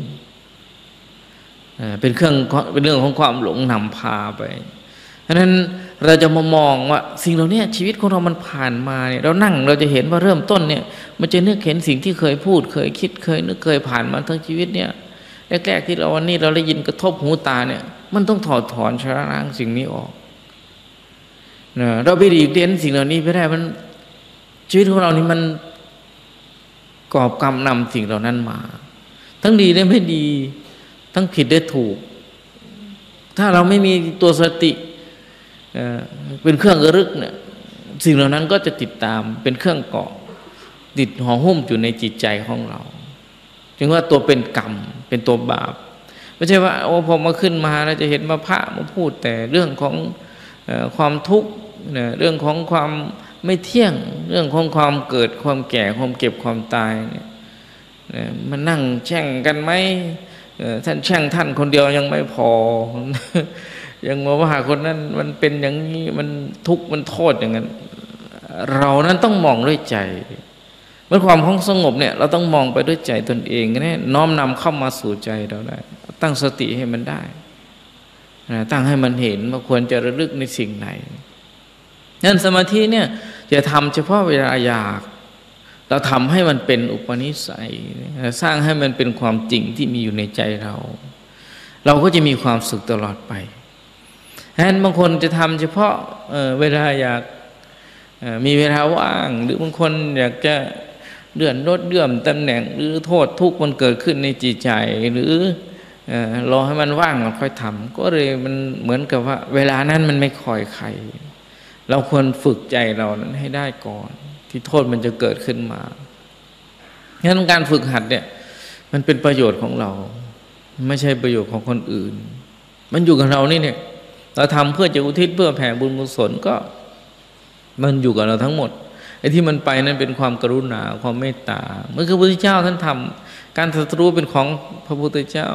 เป็นเรื่องของความหลงนำพาไปเพราะนั้นเราจะมามองว่าสิ่งเหล่านี้ชีวิตของเรามันผ่านมาเนี่ยเรานั่งเราจะเห็นว่าเริ่มต้นเนี่ยมันจะนึกเห็นสิ่งที่เคยพูดเคยคิดเคยนึกเคยผ่านมาทั้งชีวิตเนี่ยแรกๆที่วันนี้เราได้ยินกระทบหูตาเนี่ยมันต้องถอดถอนชะล้างสิ่งนี้ออกนะเราไปหลีกเลี่ยงสิ่งเหล่านี้ไม่ได้มันชีวิตของเรานี่มันกอบกรรมนำสิ่งเหล่านั้นมาทั้งดีและไม่ดีทั้งผิดและถูกถ้าเราไม่มีตัวสติเป็นเครื่องระลึกเนี่ยสิ่งเหล่านั้นก็จะติดตามเป็นเครื่องเกาะติดห่อหุ้มอยู่ในจิตใจของเราจึงว่าตัวเป็นกรรมเป็นตัวบาปไม่ใช่ว่าพอมาขึ้นมาเราจะเห็นว่าพระมาพูดแต่เรื่องของความทุกข์เรื่องของความไม่เที่ยงเรื่องของความเกิดความแก่ความเก็บความตายเนี่ยมันนั่งแช่งกันไหมท่านแช่งท่านคนเดียวยังไม่พอยังมาว่าคนนั้นมันเป็นอย่างนี้มันทุกข์มันโทษอย่างนั้นเรานั้นต้องมองด้วยใจเมื่อความสงบเนี่ยเราต้องมองไปด้วยใจตนเองเนี่ยน้อมนำเข้ามาสู่ใจเราได้ตั้งสติให้มันได้ตั้งให้มันเห็นว่าควรจะระลึกในสิ่งไหนนั่นสมาธิเนี่ยจะทำเฉพาะเวลาอยากเราทำให้มันเป็นอุปนิสัยสร้างให้มันเป็นความจริงที่มีอยู่ในใจเราก็จะมีความสุขตลอดไปฉะนั้นบางคนจะทำเฉพาะเวลาอยากมีเวลาว่างหรือบางคนอยากจะเลื่อนลดเลื่อมตำแหน่งหรือโทษทุกข์มันเกิดขึ้นในจิตใจหรือรอให้มันว่างแล้วค่อยทำก็เลยมันเหมือนกับว่าเวลานั้นมันไม่คอยใครเราควรฝึกใจเรานั้นให้ได้ก่อนที่โทษมันจะเกิดขึ้นมางั้นการฝึกหัดเนี่ยมันเป็นประโยชน์ของเราไม่ใช่ประโยชน์ของคนอื่นมันอยู่กับเรานี่เนี่ยเราทำเพื่อจะอุทิศเพื่อแผ่บุญกุศลก็มันอยู่กับเราทั้งหมดไอ้ที่มันไปนั้นเป็นความกรุณาความเมตตาเมื่อพระพุทธเจ้าท่านทำการตรัสรู้เป็นของพระพุทธเจ้า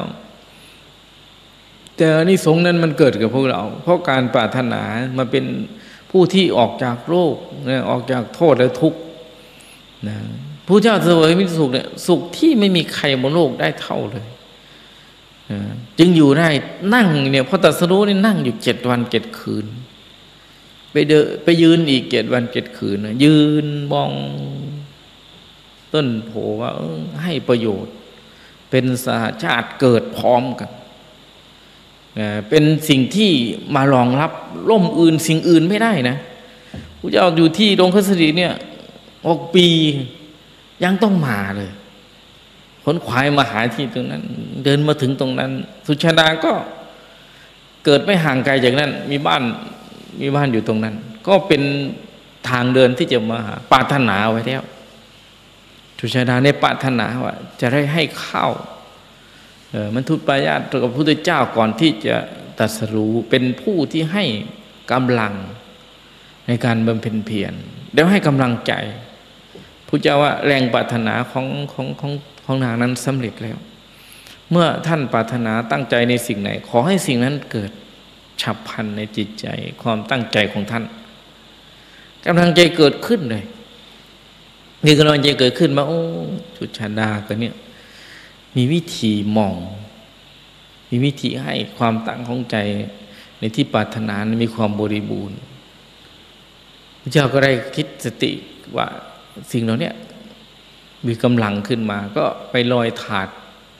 แต่อานิสงส์นั้นมันเกิดกับพวกเราเพราะการปรารถนามาเป็นผู้ที่ออกจากโลกออกจากโทษและทุกข์นะพระเจ้าเสวยมิตรสุขเนี่ยสุขที่ไม่มีใครบนโลกได้เท่าเลยจึงอยู่ได้นั่งเนี่ยพอตรัสรู้นี่นั่งอยู่7 วัน 7 คืนไปยืนอีก7 วัน 7 คืนยืนมองต้นโพว่าให้ประโยชน์เป็นสหชาติเกิดพร้อมกันเป็นสิ่งที่มารองรับล่มอื่นสิ่งอื่นไม่ได้นะพระเจ้าอยู่ที่ดงคสดีเนี่ย6 ปียังต้องมาเลยขนขวายมาหาที่ตรงนั้นเดินมาถึงตรงนั้นสุชาดาก็เกิดไม่ห่างไกลจากนั้นมีบ้านอยู่ตรงนั้นก็เป็นทางเดินที่จะมาหาปรารถนาไว้แล้วสุชาดาในปรารถนาว่าจะได้ให้ข้าวมันทุตปายาตกับพระพุทธเจ้าก่อนที่จะตรัสรู้เป็นผู้ที่ให้กำลังในการบำเพ็ญเพียรแล้วให้กำลังใจพระเจ้าว่าแรงปรารถนาของนางนั้นสำเร็จแล้วเมื่อท่านปรารถนาตั้งใจในสิ่งไหนขอให้สิ่งนั้นเกิดฉับพลันในจิตใจความตั้งใจของท่านกำลังใจเกิดขึ้นเลยนี่กำลังใจเกิดขึ้นมาโอ้สุชาดาก็เนี่ยมีวิธีมองมีวิธีให้ความตั้งของใจในที่ปรารถนามีความบริบูรณ์พระเจ้าก็ได้คิดสติว่าสิ่งเหล่านี้มีกำลังขึ้นมาก็ไปลอยถาด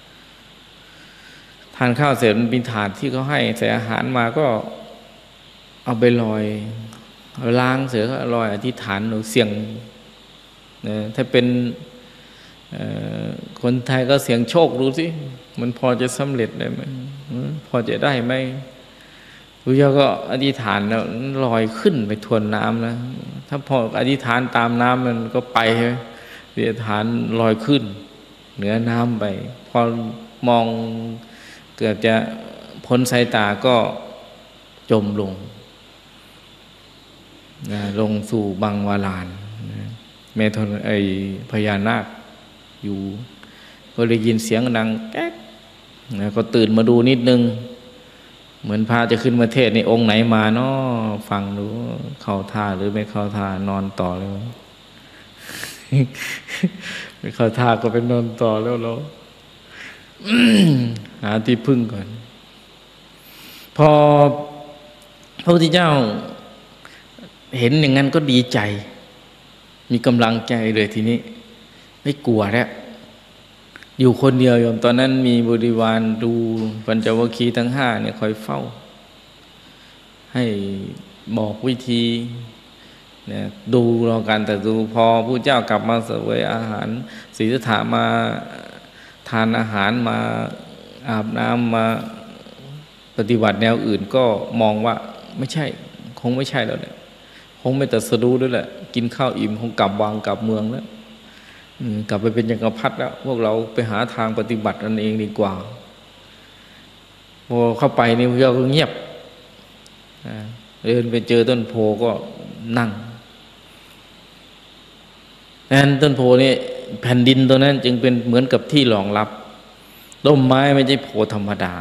ทานข้าวเสร็จมันเป็นถาดที่เขาให้ใส่อาหารมาก็เอาไปลอยล้างเสร็จก็ลอยอธิษฐานหนูเสียงถ้าเป็นคนไทยก็เสียงโชคดูสิมันพอจะสำเร็จได้ไหมพอจะได้ไหมพระเจ้าก็อธิษฐานแล้วลอยขึ้นไปทวนน้ำนะถ้าพออธิษฐานตามน้ำมันก็ไปใช่ไหมอธิษฐานลอยขึ้นเหนือน้ำไปพอมองเกือบจะพ้นสายตาก็จมลงลงสู่บังวาลานแม่ธรณีพญานาคอยู่ก็ได้ยินเสียงดังแก๊กก็ตื่นมาดูนิดนึงเหมือนพาจะขึ้นมาเทศในองค์ไหนมาเนาะฟังดูเข้าท่าหรือไม่เข้าท่านอนต่อเลย ไม่เข้าท่าก็ไปนอนต่อแล้วเรา หาที่พึ่งก่อนพอพระพุทธเจ้าเห็นอย่างนั้นก็ดีใจมีกำลังใจเลยทีนี้ไม่กลัวแล้วอยู่คนเดียวโยมตอนนั้นมีบริวารดูปัญจวัคคีย์ทั้งห้าเนี่ยคอยเฝ้าให้บอกวิธีเนี่ยดูรอการแต่ดูพอผู้เจ้ากลับมาเสวยอาหารศีรษะมาทานอาหารมาอาบน้ำมาปฏิบัติแนวอื่นก็มองว่าไม่ใช่คงไม่ใช่แล้วเนี่ยคงไม่ตรัสรู้ด้วยแหละกินข้าวอิ่มคงกลับวังกลับเมืองแล้วกลับไปเป็นจักรพรรดิแล้วพวกเราไปหาทางปฏิบัติกันเองดีกว่าพอเข้าไปนี่พวกเราก็เงียบเดินไปเจอต้นโพก็นั่งนั้นต้นโพนี่แผ่นดินตัวนั้นจึงเป็นเหมือนกับที่รองรับต้นไม้ไม่ใช่โพธรรมดา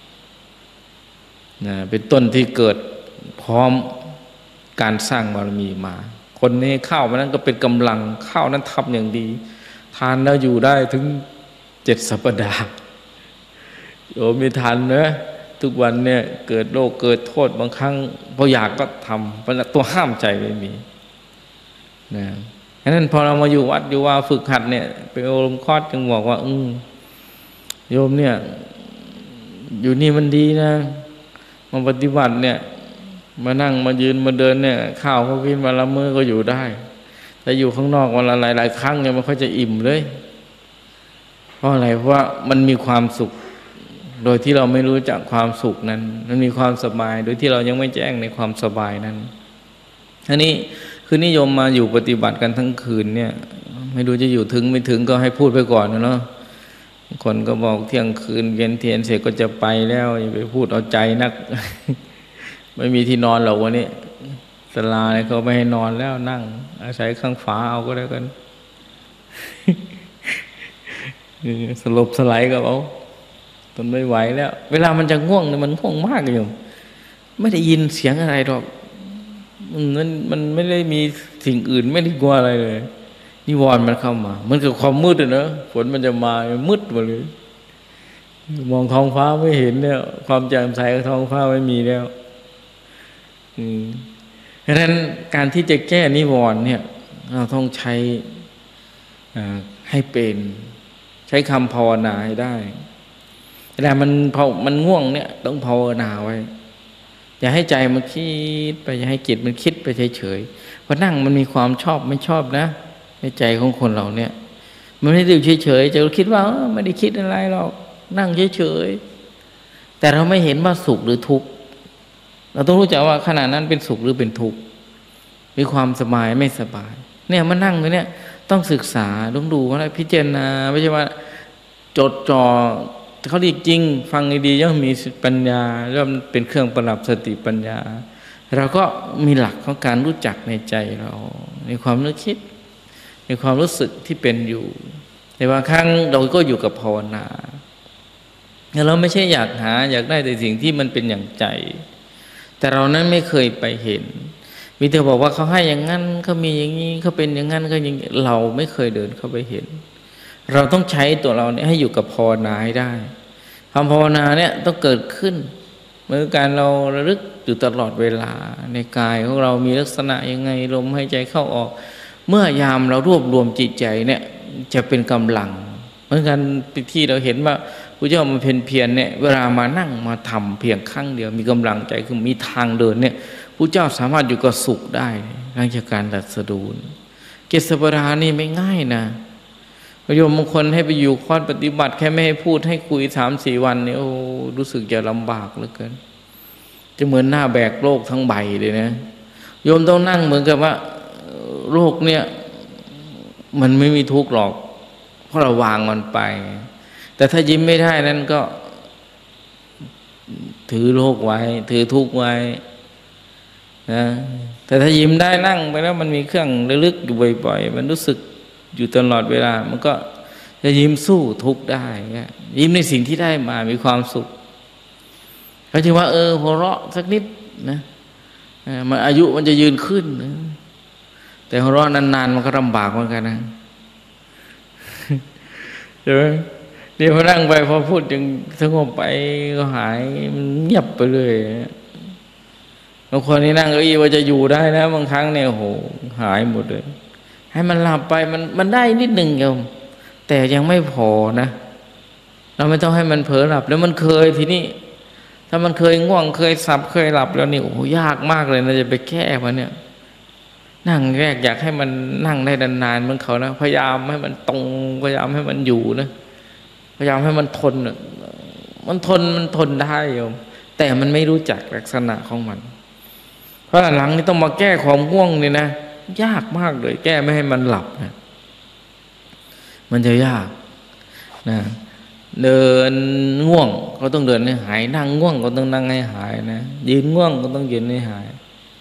เป็นต้นที่เกิดพร้อมการสร้างบารมีมาคนนี้ข้าวมันนั้นก็เป็นกำลังข้าวนั้นทำอย่างดีทานแล้วอยู่ได้ถึง7 สัปดาห์โอ้ไม่ทันนะทุกวันเนี่ยเกิดโรคเกิดโทษบางครั้งพออยากก็ทำเพราะตัวห้ามใจไม่มีนะฉะนั้นพอเรามาอยู่วัดอยู่ว่าฝึกหัดเนี่ยเป็นอารมณ์คอดจึงบอกว่าโยมเนี่ยอยู่นี่มันดีนะมาปฏิบัติเนี่ยมานั่งมายืนมาเดินเนี่ยข้าวเขากินวันละมื้อก็อยู่ได้แต่อยู่ข้างนอกวันละหลายครั้งเนี่ยมันค่อยจะอิ่มเลยเพราะอะไรเพราะว่ามันมีความสุขโดยที่เราไม่รู้จักความสุขนั้นมันมีความสบายโดยที่เรายังไม่แจ้งในความสบายนั้นอันนี้คือนิยมมาอยู่ปฏิบัติกันทั้งคืนเนี่ยไม่รู้จะอยู่ถึงไม่ถึงก็ให้พูดไปก่อนเนาะคนก็บอกเที่ยงคืนเย็นเทียนเสร็จก็จะไปแล้วอย่าไปพูดเอาใจนัก ไม่มีที่นอนหรอกวันนี้ศาลาเนี่ยเขาไม่ให้นอนแล้วนั่งอาศัยข้างฝาเอาก็แล้วกัน สลบสลายกับเอาทนไม่ไหวแล้วเวลามันจะง่วงเนี่ยมันง่วงมากอยู่ไม่ได้ยินเสียงอะไรหรอกมันไม่ได้มีสิ่งอื่นไม่ได้กลัวอะไรเลยนิวรณ์มันเข้ามามันคือความมืดเลยนะฝนมันจะมามืดหมดเลยมองท้องฟ้าไม่เห็นเนี่ยความแจ่มใสของท้องฟ้าไม่มีแล้วเพราะฉะนั้นการที่จะแก้นิวรณ์เนี่ยเราต้องใช้ให้เป็นใช้คำภาวนาให้ได้เวลามันง่วงเนี่ยต้องภาวนาไว้อย่าให้ใจมันคิดไปอย่าให้จิตมันคิดไปเฉยๆเพราะนั่งมันมีความชอบไม่ชอบนะในใจของคนเราเนี่ยมันไม่ได้อยู่เฉยๆจะคิดว่าไม่ได้คิดอะไรหรอกนั่งเฉยๆแต่เราไม่เห็นว่าสุขหรือทุกข์เราต้องรู้จักว่าขณะนั้นเป็นสุขหรือเป็นทุกข์มีความสบายไม่สบายเนี่ยมานั่งอยู่เนี่ยต้องศึกษาต้องดูว่าพิจารณาไม่ใช่ว่าจดจ่อเขาดีจริงฟังดีๆย่อมมีปัญญาย่อมเป็นเครื่องประดับสติปัญญาเราก็มีหลักของการรู้จักในใจเราในความนึกคิดในความรู้สึกที่เป็นอยู่แต่บางครั้งเราก็อยู่กับภาวนาเราไม่ใช่อยากได้แต่สิ่งที่มันเป็นอย่างใจแต่เรานั้นไม่เคยไปเห็นมีแต่บอกว่าเขาให้อย่างนั้นเขามีอย่างนี้เขาเป็นอย่างนั้นเขาอย่างนี้เราไม่เคยเดินเข้าไปเห็นเราต้องใช้ตัวเราเนี่ยให้อยู่กับภาวนาให้ได้ความภาวนาเนี่ยต้องเกิดขึ้นเมื่อการเราระลึกอยู่ตลอดเวลาในกายของเรามีลักษณะยังไงลมหายใจเข้าออกเมื่อยามเรารวบรวมจิตใจเนี่ยจะเป็นกำลังเหมือนกันที่เราเห็นว่าพระเจ้ามาเพียรเนี่ยเวลามานั่งมาทำเพียงครั้งเดียวมีกำลังใจคือมีทางเดินเนี่ยพระเจ้าสามารถอยู่กับสุขได้หลังจากการตรัสรู้7 สัปดาห์นี่ไม่ง่ายนะโยมบางคนให้ไปอยู่คอร์สปฏิบัติแค่ไม่ให้พูดให้คุย3-4 วันเนี่ยโอ้รู้สึกจะลำบากเหลือเกินจะเหมือนหน้าแบกโลกทั้งใบเลยนะโยมต้องนั่งเหมือนกับว่าโรคเนี่ยมันไม่มีทุกข์หรอกเพราะเราวางมันไปแต่ถ้ายิ้มไม่ได้นั้นก็ถือโรคไว้ถือทุกข์ไว้นะแต่ถ้ายิ้มได้นั่งไปแล้วมันมีเครื่องระลึกอยู่บ่อยๆมันรู้สึกอยู่ตลอดเวลามันก็จะยิ้มสู้ทุกข์ได้ยิ้มในสิ่งที่ได้มามีความสุขเขาจึงว่าหัวเราะสักนิดนะมันอายุมันจะยืนขึ้นนะแต่หัวเราะนานๆมันก็ลำบากเหมือนกันนะใช่ไหมเดี๋ยวพอนั่งไปพอพูดจึงสงบไปก็หายมันเงียบไปเลยบางคนนี่นั่งเก้าอี้ว่าจะอยู่ได้นะบางครั้งเนี่ยโหหายหมดเลยให้มันหลับไปมันได้นิดหนึ่งโยมแต่ยังไม่พอนะเราไม่ต้องให้มันเผลอหลับแล้วมันเคยทีนี้ถ้ามันเคยง่วงเคยสับเคยหลับแล้วนี่โอ้ยากมากเลยนะจะไปแก้มันเนี่ยนั่งแรกอยากให้มันนั่งได้นานๆเหมือนเขานะพยายามให้มันตรงพยายามให้มันอยู่นะพยายามให้มันทนมันทนได้โยมแต่มันไม่รู้จักลักษณะของมันเพราะหลังนี้ต้องมาแก้ความง่วงนี่นะยากมากเลยแก้ไม่ให้มันหลับนะมันจะยากนะเดินง่วงก็ต้องเดินให้หายนั่งง่วงก็ต้องนั่งให้หายนะยืนง่วงก็ต้องยืนให้หาย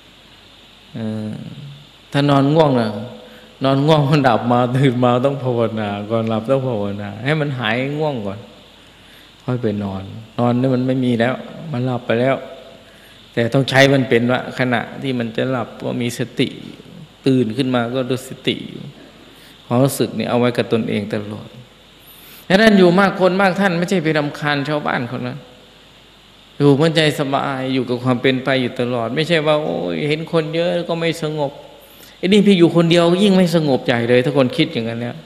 ถ้านอนง่วงนะนอนง่วงมันดับมาตื่นมาต้องภาวนาก่อนหลับต้องภาวนาให้มันหายง่วงก่อนค่อยไปนอนนี่มันไม่มีแล้วมันหลับไปแล้วแต่ต้องใช้มันเป็นว่าขณะที่มันจะหลับก็มีสติตื่นขึ้นมาก็ดูสติความรู้สึกนี่เอาไว้กับตนเองตลอดดังนั้นอยู่มากคนมากท่านไม่ใช่ไปรำคาญชาวบ้านคนนั้นอยู่มันใจสบายอยู่กับความเป็นไปอยู่ตลอดไม่ใช่ว่าโอ้ยเห็นคนเยอะก็ไม่สงบไอ้นี่พี่อยู่คนเดียวยิ่งไม่สงบใจเลยถ้าคนคิดอย่างนั้นเนี่ย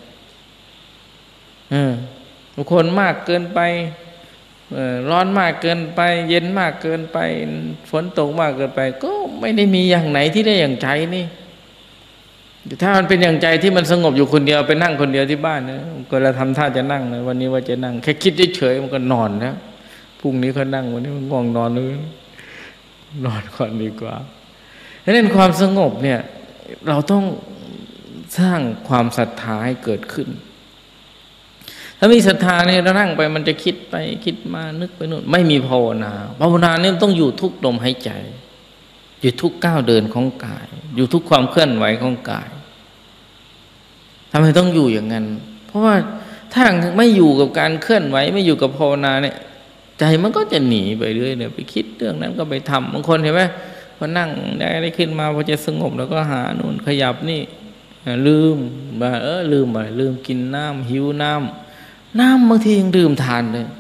บางคนมากเกินไปร้อนมากเกินไปเย็นมากเกินไปฝนตกมากเกินไปก็ไม่ได้มีอย่างไหนที่ได้อย่างใจนี่ถ้ามันเป็นอย่างใจที่มันสงบอยู่คนเดียวไปนั่งคนเดียวที่บ้านนะก็เราทำท่าจะนั่งนะวันนี้ว่าจะนั่งแค่คิดเฉยๆมันก็นอนแล้วพรุ่งนี้ก็นั่งวันนี้มันง่วงนอนเลยนอนก่อนดีกว่าดังนั้นความสงบเนี่ยเราต้องสร้างความศรัทธาให้เกิดขึ้นถ้ามีศรัทธาเนี่ยเรานั่งไปมันจะคิดไปคิดมานึกไปนู่นไม่มีภาวนาเนี่ยต้องอยู่ทุกลมหายใจอยู่ทุกก้าวเดินของกายอยู่ทุกความเคลื่อนไหวของกายทำไมต้องอยู่อย่างนั้นเพราะว่าถ้าไม่อยู่กับการเคลื่อนไหวไม่อยู่กับภาวนาเนี่ยใจมันก็จะหนีไปเรื่อยเนี่ยไปคิดเรื่องนั้นก็ไปทำบางคนเห็นไหมพอนั่งได้ขึ้นมาพอจะสงบแล้วก็หานู่นขยับนี่ลืมว่าลืมไปลืมกินน้ำหิวน้ำบางทียังดื่มทานเลย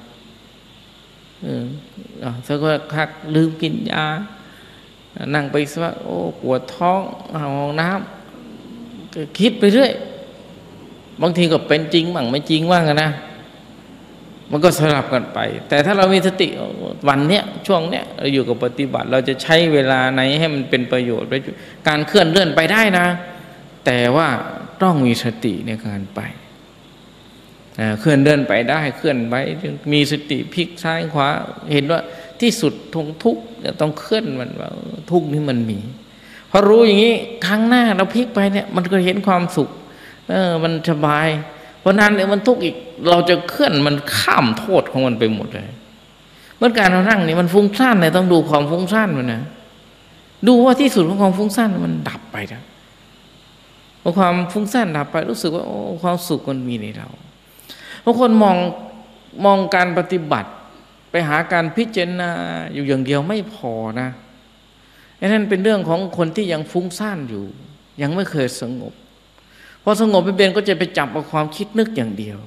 สักพักลืมกินยานั่งไปสักว่าโอ้ปวดท้องเอาน้ำก็คิดไปเรื่อยบางทีก็เป็นจริงบ้างไม่จริงบ้างนะมันก็สลับกันไปแต่ถ้าเรามีสติวันเนี้ยช่วงเนี้ยเราอยู่กับปฏิบัติเราจะใช้เวลาไหนให้มันเป็นประโยชน์การเคลื่อนเลื่อนไปได้นะแต่ว่าต้องมีสติในการไปเคลื่อนเดินไปได้เคลื่อนไปมีสติพลิกซ้ายขวาเห็นว่าที่สุดทุกข์ต้องเคลื่อนมันว่าทุกข์นี่มันมีพอรู้อย่างนี้ครั้งหน้าเราพลิกไปเนี่ยมันก็เห็นความสุขมันสบายเพราะนั้นเนี่ยมันทุกข์อีกเราจะเคลื่อนมันข้ามโทษของมันไปหมดเลยเมื่อการเรานั่งนี่มันฟุ้งซ่านเนี่ยต้องดูความฟุ้งซ่านมันนะดูว่าที่สุดของความฟุ้งซ่านมันดับไปแล้วพอความฟุ้งซ่านดับไปรู้สึกว่าโอ้ความสุขมันมีในเราบางคนมองการปฏิบัติไปหาการพิจารณาอยู่อย่างเดียวไม่พอนะนั่นเป็นเรื่องของคนที่ยังฟุ้งซ่านอยู่ยังไม่เคยสงบพอสงบไม่เป็นก็จะไปจับเอาความคิดนึกอย่างเดียว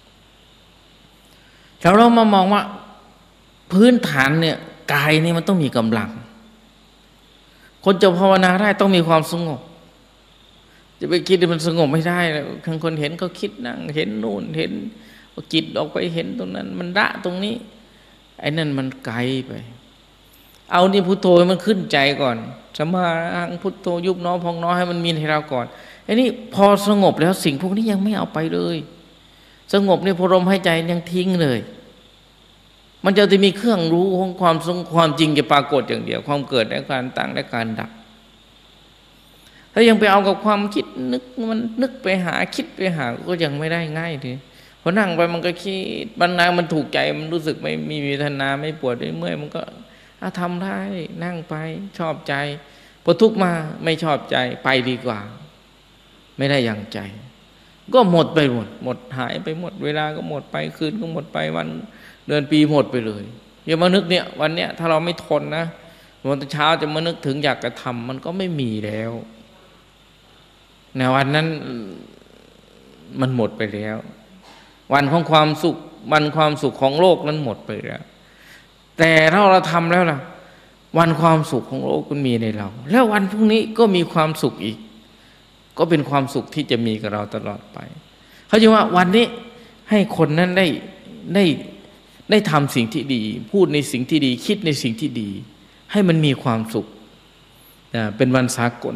แต่เรามามองว่าพื้นฐานเนี่ยกายนี่มันต้องมีกำลังคนจะภาวนาได้ต้องมีความสงบจะไปคิดมันสงบไม่ได้บางคนเห็นเขาคิดนั่งเห็นนู่นเห็นจิตออกไปเห็นตรงนั้นมันละตรงนี้ไอ้นั่นมันไกลไปเอานี่พุทโธให้มันขึ้นใจก่อนสมาหังพุทโธยุบหนอพองหนอให้มันมีในเราก่อนไอ้นี่พอสงบแล้วสิ่งพวกนี้ยังไม่เอาไปเลยสงบนี่พอลมหายใจยังทิ้งเลยมันจะมีเครื่องรู้ของความจริงจะปรากฏอย่างเดียวความเกิดและการตั้งและการดับถ้ายังไปเอากับความคิดนึกมันนึกไปหาคิดไปหาก็ยังไม่ได้ง่ายทีพอนั่งไปมันก็คิดบางนางมันถูกใจมันรู้สึกไม่มีเวทนาไม่ปวดไม่เมื่อยมันก็ทำได้นั่งไปชอบใจพอทุกมาไม่ชอบใจไปดีกว่าไม่ได้อย่างใจก็หมดไปหมดหายไปหมดเวลาก็หมดไปคืนก็หมดไปวันเดือนปีหมดไปเลยอย่ามานึกเนี่ยวันเนี้ยถ้าเราไม่ทนนะวันเช้าจะมานึกถึงอยากกระทำมันก็ไม่มีแล้วในวันนั้นมันหมดไปแล้ววันของความสุขวันความสุขของโลกนั้นหมดไปแล้วแต่ถ้าเราทำแล้วล่ะวันความสุขของโลกมันมีในเราแล้ววันพรุ่งนี้ก็มีความสุขอีกก็เป็นความสุขที่จะมีกับเราตลอดไปเขาจะว่าวันนี้ให้คนนั้นได้ทำสิ่งที่ดีพูดในสิ่งที่ดีคิดในสิ่งที่ดีให้มันมีความสุขเป็นวันสากล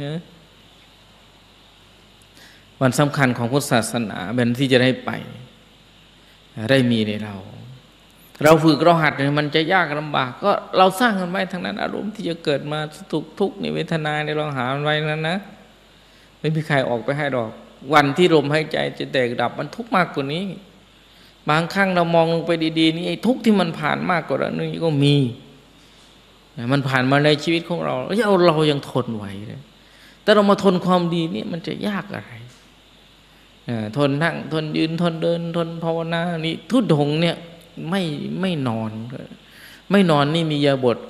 วันสำคัญของพุทธศาสนาเป็นที่จะได้ไปได้มีในเราฝึกเราหัดเนี่ยมันจะยากลำบากก็เราสร้างกันไว้ทั้งนั้นอารมณ์ที่จะเกิดมาสุขทุกข์ในเวทนาในเราหามันไว้นั้นนะไม่มีใครออกไปให้ดอกวันที่ลมหายใจจะแตกดับมันทุกข์มากกว่านี้บางครั้งเรามองลงไปดีๆนี่ไอ้ทุกข์ที่มันผ่านมากกว่านี้ก็มีมันผ่านมาในชีวิตของเราแล้วเรายังทนไหวเลยแต่เรามาทนความดีนี่มันจะยากอะไรทนนั่งทนยืนทนเดินทนภาวนานี่ทุดงเนี่ยไม่นอนนี่มียาบท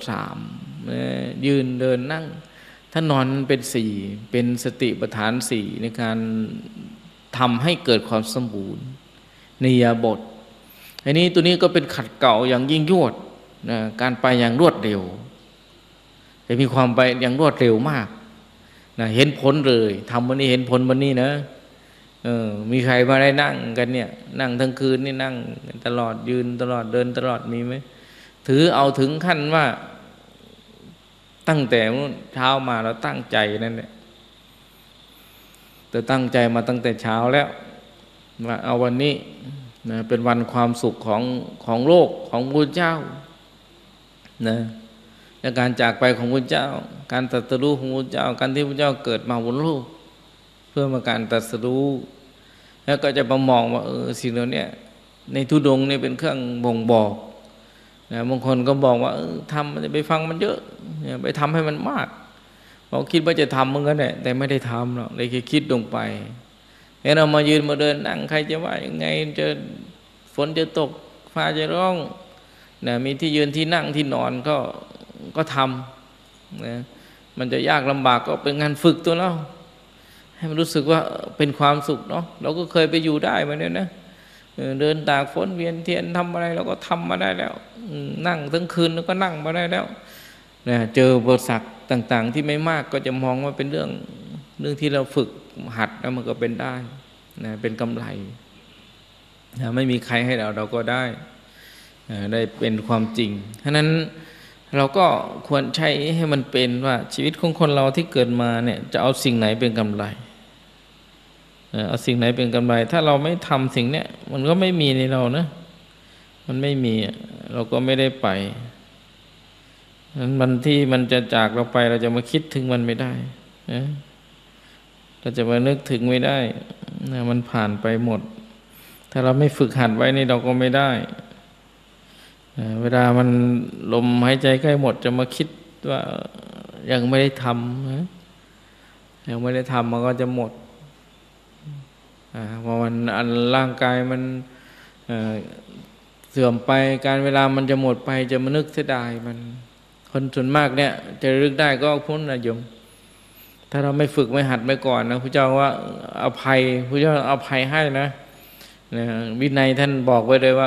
3ยืนเดินนั่งถ้านอนเป็น4เป็นสติปัฏฐาน4ในการทำให้เกิดความสมบูรณ์ในยาบทอันนี้ตัวนี้ก็เป็นขัดเกลาอย่างยิ่งยวดการไปอย่างรวดเร็วจะมีความไปอย่างรวดเร็วมากเห็นผลเลยทำวันนี้เห็นผลวันนี้นะมีใครมาได้นั่งกันเนี่ยนั่งทั้งคืนนี่นั่งตลอดยืนตลอดเดินตลอดมีไหมถือเอาถึงขั้นว่าตั้งแต่เช้ามาเราตั้งใจนั่นแหละแต่ตั้งใจมาตั้งแต่เช้าแล้วว่าเอาวันนี้เป็นวันความสุขของโลกของพระเจ้านะและการจากไปของพระเจ้าการตรัสรู้ของพระเจ้าการที่พระเจ้าเกิดมาบนโลกเพื่อมาการตรัสรู้แล้วก็จะมามองว่าสิ่งเหล่านี้ในธุดงค์นี่เป็นเครื่องบ่งบอกนะบางคนก็บอกว่าทำมันจะไปฟังมันเยอะไปทำให้มันมากบอกคิดว่าจะทำมึงก็ได้แต่ไม่ได้ทำหรอกเลยแค่คิดลงไปแล้วเรามายืนมาเดินนั่งใครจะว่ายังไงจะฝนจะตกฟ้าจะร้องนะมีที่ยืนที่นั่งที่นอนก็ทำนะมันจะยากลำบากก็เป็นงานฝึกตัวเราให้มันรู้สึกว่าเป็นความสุขเนาะเราก็เคยไปอยู่ได้มาเนี่ยนะเดินตากฝนเวียนเทียนทำอะไรเราก็ทำมาได้แล้วนั่งทั้งคืนแล้วก็นั่งมาได้แล้วนะเจออุปสรรคต่างๆที่ไม่มากก็จะมองว่าเป็นเรื่องที่เราฝึกหัดแล้วมันก็เป็นได้นะเป็นกำไรนะไม่มีใครให้เราก็ได้เป็นความจริงฉะนั้นเราก็ควรใช้ให้มันเป็นว่าชีวิตของคนเราที่เกิดมาเนี่ยจะเอาสิ่งไหนเป็นกำไรเอาสิ่งไหนเป็นกำไรถ้าเราไม่ทำสิ่งเนี้ยมันก็ไม่มีในเรานะมันไม่มีเราก็ไม่ได้ไปนั้นมันที่มันจะจากเราไปเราจะมาคิดถึงมันไม่ได้นะเราจะมานึกถึงไม่ได้นะมันผ่านไปหมดถ้าเราไม่ฝึกหัดไว้นี่เราก็ไม่ได้เวลามันลมหายใจใกล้หมดจะมาคิดว่ายังไม่ได้ทำนะยังไม่ได้ทำมันก็จะหมดพอมันร่างกายมันเสื่อมไปการเวลามันจะหมดไปจะมานึกเสียดายมันคนส่วนมากเนี่ยจะรึกได้ก็พ้นนะโยมถ้าเราไม่ฝึกไม่หัดไม่ก่อนนะพระเจ้าว่าอภัยพระเจ้าอภัยให้นะวินัยท่านบอกไว้เลยว่า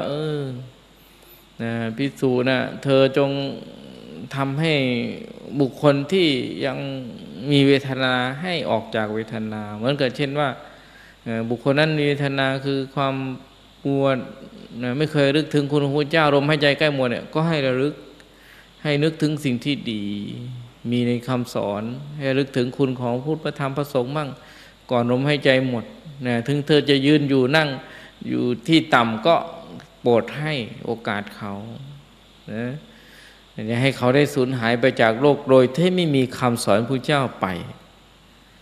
ภิกษุนะเธอจงทำให้บุคคลที่ยังมีเวทนาให้ออกจากเวทนาเหมือนกับเช่นว่าบุคคลนั้นมีเวทนาคือความปวดไม่เคยรึกถึงคุณของพระเจ้าลมหายใจใกล้หมดเนี่ยก็ให้ระลึกให้นึกถึงสิ่งที่ดีมีในคำสอนให้ระลึกถึงคุณของพุทธพระธรรมพระสงฆ์มั่งก่อนลมหายใจหมดถึงเธอจะยืนอยู่นั่งอยู่ที่ต่ำก็โปรดให้โอกาสเขาอย่าให้เขาได้สูญหายไปจากโลกโดยที่ไม่มีคำสอนพระเจ้าไป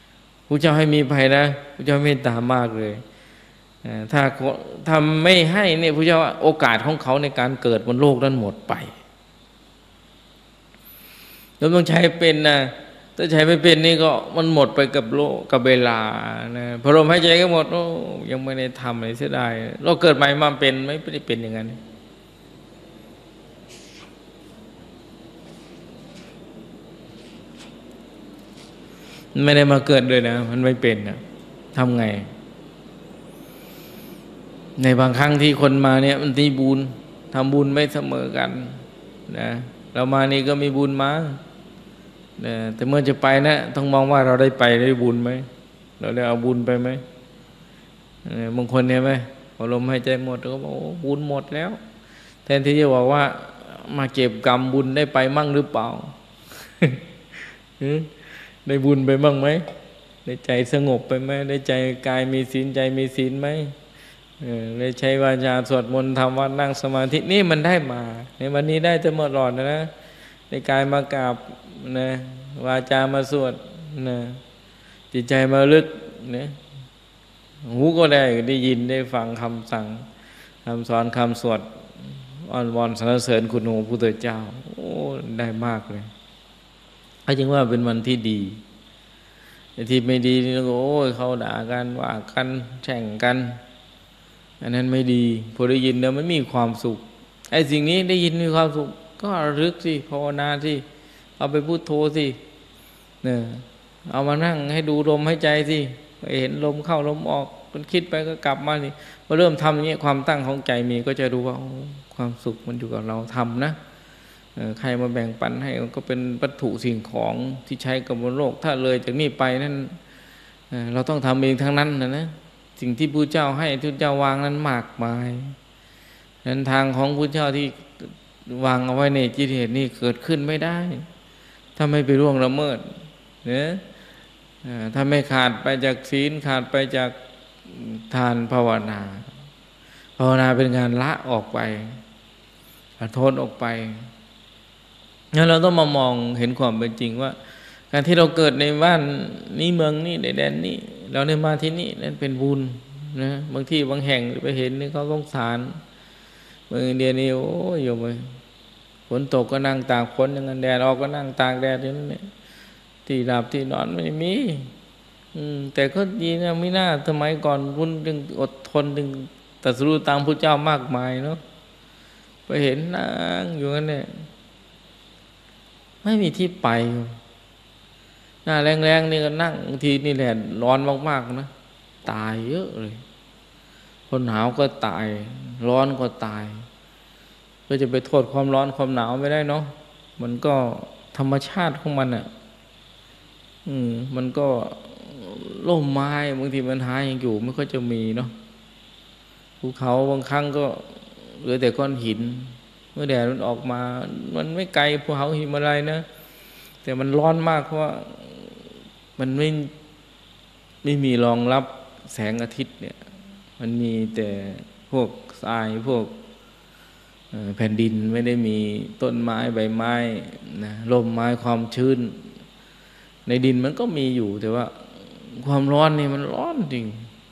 ผู้เจ้าให้มีภัยนะผู้เจ้าเมตตามากเลยถ้าทำไม่ให้เนี่ยผู้เจ้าโอกาสของเขาในการเกิดบนโลกนั้นหมดไปเราต้องใช้เป็นนะถ้าใช้ไม่เป็นนี่ก็มันหมดไปกับโลกกับเวลานะพอลมหายใจก็หมดโอ้ยังไม่ได้ทำอะไรเสียดายเราเกิดใหม่มาเป็นไม่ได้เป็นอย่างนั้นไม่ได้มาเกิดเลยนะมันไม่เป็นนะทำไงในบางครั้งที่คนมาเนี่ยมันมีบุญทำบุญไม่เสมอกันนะเรามานี่ก็มีบุญมาแต่เมื่อจะไปนะต้องมองว่าเราได้ไปได้บุญไหมเราได้เอาบุญไปไหมบางคนเนี่ยไหมพอลมหายใจหมดก็บอกบุญหมดแล้วแทนที่จะบอกว่ามาเก็บกรรมบุญได้ไปมั่งหรือเปล่า ได้บุญไปมั่งไหมได้ใจสงบไปไหมได้ใจกายมีศีลใจมีศีลไหมได้ใช้วาจาสวดมนต์ทำวัดนั่งสมาธินี่มันได้มาในวันนี้ได้จะหมดหลอดนะในกายมากราบนะวาจามาสวดนะจิตใจมาลึกนะหูก็ได้ยินได้ฟังคำสั่งคำสอนคำสวดอ้อนวอนสรรเสริญคุณของพระพุทธเจ้าโอ้ได้มากเลยก็จึงว่าเป็นวันที่ดีที่ไม่ดีนี่ก็โอ้ยเขาด่ากันว่ากันแข่งกันอันนั้นไม่ดีพอได้ยินแล้วไม่มีความสุขไอ้สิ่งนี้ได้ยินมีความสุขก็ระลึกสิภาวนาสิเอาไปพุทโธสิเนี่ยเอามานั่งให้ดูลมหายใจสิเห็นลมเข้าลมออกมันคิดไปก็กลับมาสิพอเริ่มทำอย่างนี้ความตั้งของใจมีก็จะรู้ว่าความสุขมันอยู่กับเราทำนะใครมาแบ่งปันให้ก็เป็นวัตถุสิ่งของที่ใช้กับบนโลกถ้าเลยจากนี้ไปนั่นเราต้องทำเองทั้งนั้นนะสิ่งที่พระเจ้าให้ที่พระเจ้าวางนั้นมากมายนั้นทางของพระเจ้าที่วางเอาไว้ในจิตเหตุนี่เกิดขึ้นไม่ได้ถ้าไม่ไปล่วงละเมิดเนี่ยถ้าไม่ขาดไปจากศีลขาดไปจากทานภาวนาเป็นงานละออกไปโทษออกไปงั้นเราต้องมามองเห็นความเป็นจริงว่าการที่เราเกิดในบ้านนี้เมืองนี้ในแดนนี้เราได้มาที่นี่นั่นเป็นบุญนะบางที่บางแห่งไปเห็นนี่เขาสงสารเมืองอินเดียนี่โอ้ยโยมเลยฝนตกก็นั่งตากฝนอย่างนั้นแดดออกก็นั่งตากแดดอย่างนั้นเนี่ยที่หลับที่นอนไม่มีแต่ก็ดีนะไม่น่าสมัยก่อนคุณจึงอดทนจึงตรัสรู้ตามพระเจ้ามากมายเนาะไปเห็นนั่งอยู่นั่นเนี่ยไม่มีที่ไปหน้าแรงๆนี่ก็นั่งบางทีนี่แหละร้อนมากๆนะตายเยอะเลยคนหนาวก็ตายร้อนก็ตายก็จะไปโทษความร้อนความหนาวไม่ได้เนาะมันก็ธรรมชาติของมันอ่ะมันก็ร่มไม้บางทีมันหายังอยู่ไม่ค่อยจะมีเนาะภูเขาบางครั้งก็เหลือแต่ก้อนหินเมื่อแดดมันออกมามันไม่ไกลภูเขาหิมาลัยนะแต่มันร้อนมากเพราะว่ามันไม่มีรองรับแสงอาทิตย์เนี่ยมันมีแต่พวกทรายพวกแผ่นดินไม่ได้มีต้นไม้ใบไม้นะลมไม้ความชื้นในดินมันก็มีอยู่แต่ว่าความร้อนนี่มันร้อนจริง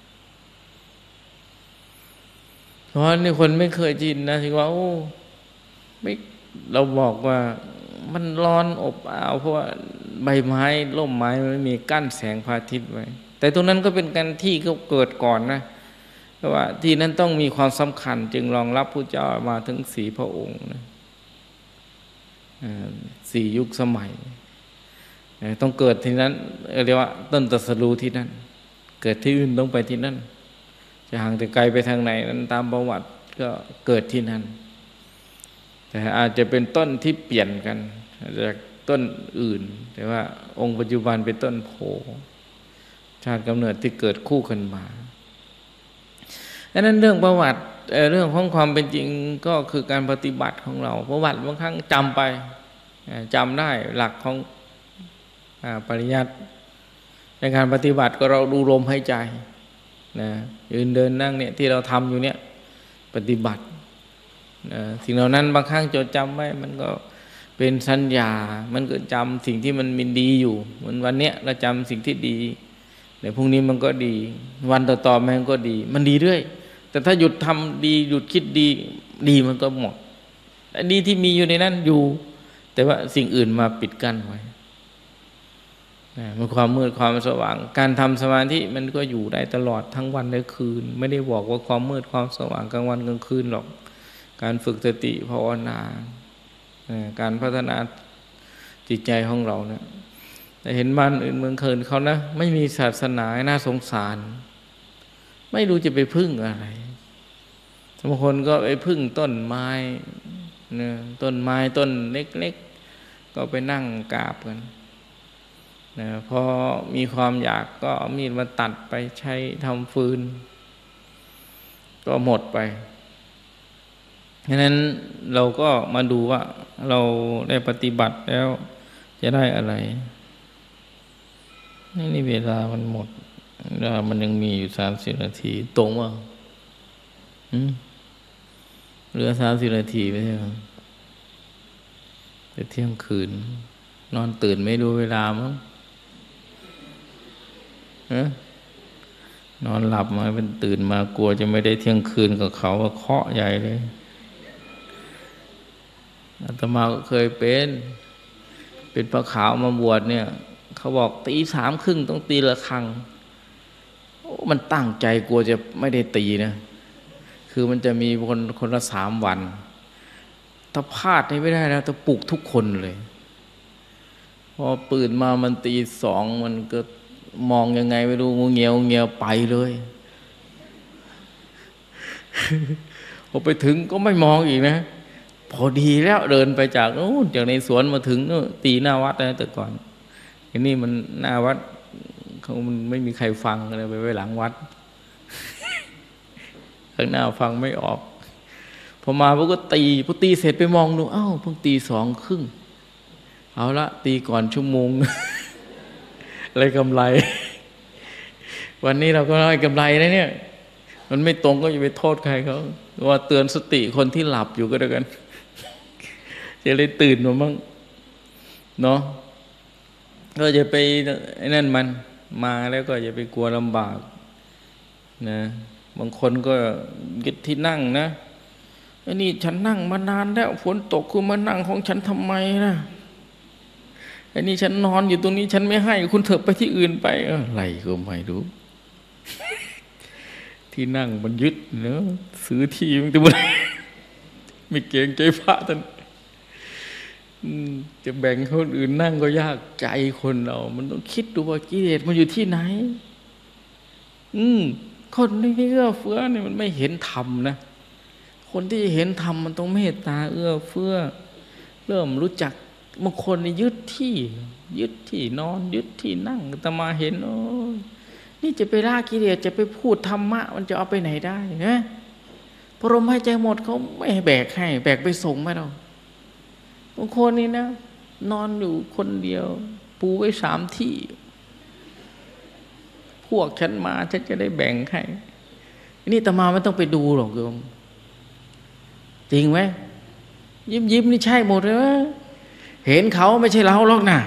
ร้อนนี่คนไม่เคยชินนะถึงว่าโอ้ไม่เราบอกว่ามันร้อนอบอ้าวเพราะว่าใบไม้ร่มไม้มันไม่มีกั้นแสงพระอาทิตย์ไว้แต่ตรงนั้นก็เป็นการที่เขาเกิดก่อนนะเพราะว่าที่นั้นต้องมีความสำคัญจึงรองรับพระเจ้ามาถึง4 พระองค์นะ4 ยุคสมัยต้องเกิดที่นั้นเรียกว่าต้นตรัสรู้ที่นั่นเกิดที่อื่นต้องไปที่นั่นจะห่างแต่ไกลไปทางไหนนั้นตามประวัติก็เกิดที่นั่นแต่อาจจะเป็นต้นที่เปลี่ยนกันจากต้นอื่นแต่ว่าองค์ปัจจุบันเป็นต้นโพชาติกำเนิดที่เกิดคู่กันมาดังนั้นเรื่องประวัติเรื่องของความเป็นจริงก็คือการปฏิบัติของเราประวัติบางครั้งจำไปจำได้หลักของปริยัติในการปฏิบัติก็เราดูลมหายใจนะยืนเดินนั่งเนี่ยที่เราทำอยู่เนี่ยปฏิบัติสิ่งเหล่านั้นบางครั้งจดจำไว้มันก็เป็นสัญญามันก็จำสิ่งที่มันมีดีอยู่เหมือนวันเนี้ยเราจำสิ่งที่ดีในพรุ่งนี้มันก็ดี วันต่อๆมันก็ดี มันดีเรื่อยแต่ถ้าหยุดทำดีหยุดคิดดีดีมันก็หมดแต่ดีที่มีอยู่ในนั้นอยู่แต่ว่าสิ่งอื่นมาปิดกั้นไว้มันความมืดความสว่างการทำสมาธิมันก็อยู่ได้ตลอดทั้งวันและคืนไม่ได้บอกว่าความมืดความสว่างกลางวันกลางคืนหรอกการฝึกสติภาวนาการพัฒนาจิตใจของเราเนี่ยแต่เห็นบ้านอื่นเมืองอื่นเขานะไม่มีศาสนาน่าสงสารไม่รู้จะไปพึ่งอะไรบางคนก็ไปพึ่งต้นไม้เนี่ยต้นไม้ต้นเล็กๆก็ไปนั่งกราบกันนะพอมีความอยากก็เอามีดมาตัดไปใช้ทำฟืนก็หมดไปฉะนั้นเราก็มาดูว่าเราได้ปฏิบัติแล้วจะได้อะไรนี่เวลามันหมดเวลามันยังมีอยู่30 นาทีตรงว่าเหลือ30 นาทีไม่ใช่หรอจะเที่ยงคืนนอนตื่นไม่ดูเวลามั้งนอนหลับมาเป็นตื่นมากลัวจะไม่ได้เที่ยงคืนกับเขาว่าเคาะใหญ่เลยอาตมาก็เคยเป็นพระขาวมาบวชเนี่ยเขาบอกตี 3:30ต้องตีระฆังมันตั้งใจกลัวจะไม่ได้ตีนะคือมันจะมีคนละ3 วันถ้าพลาดไม่ได้นะจะปลุกทุกคนเลยพอตื่นมามันตี 2มันก็มองยังไงไม่รู้งูเงียวไปเลยพอไปถึงก็ไม่มองอีกนะพอดีแล้วเดินไปจากนู้นจากในสวนมาถึงตีหน้าวัดนะแต่ก่อนอันนี้มันหน้าวัดเขามันไม่มีใครฟังเลยไปไว้หลังวัดข้างหน้าฟังไม่ออกพอมาพวกก็พอตีเสร็จไปมองดูอ้าวเพิ่งตี 2:30เอาละตีก่อนชั่วโมงอะไรกำไรวันนี้เราก็ได้กำไรนะเนี่ยมันไม่ตรงก็อย่าไปโทษใครเขาว่าเตือนสติคนที่หลับอยู่ก็แล้วกันจะเลยตื่นมาบ้างเนาะก็จะไปไอ้นั่นมันมาแล้วก็อย่าไปกลัวลำบากนะบางคนก็ยึดที่นั่งนะไอ้นี่ฉันนั่งมานานแล้วฝนตกคุณมานั่งของฉันทำไมนะไอ้นี่ฉันนอนอยู่ตรงนี้ฉันไม่ให้คุณเถอะไปที่อื่นไปอะไรก็ไม่รู้ที่นั่งมันยึดเนอะซื้อที่มันจะไม่เกรงใจพระท่านจะแบ่งคนอื่นนั่งก็ยากใจคนเรามันต้องคิดดูว่ากิเลสมันอยู่ที่ไหนคนที่เอื้อเฟื้อเนี่ยมันไม่เห็นธรรมนะคนที่เห็นธรรมมันต้องเมตตาเอื้อเฟื้อเริ่มรู้จักบางคนนี่ยึดที่นอนยึดที่นั่งอาตมาเห็นโอ้นี่จะไปละกิเลสจะไปพูดธรรมะมันจะเอาไปไหนได้นะพระลมหายใจหมดเขาไม่แบกให้แบกไปส่งไม่เราบางคนนี่นะนอนอยู่คนเดียวปูไว้3 ที่พวกฉันมาฉันจะได้แบ่งให้นี่อาตมาไม่ต้องไปดูหรอกโยมจริงไหมยิ้มนี่ใช่หมดเลยเห็นเขาไม่ใช่เราหรอกนะ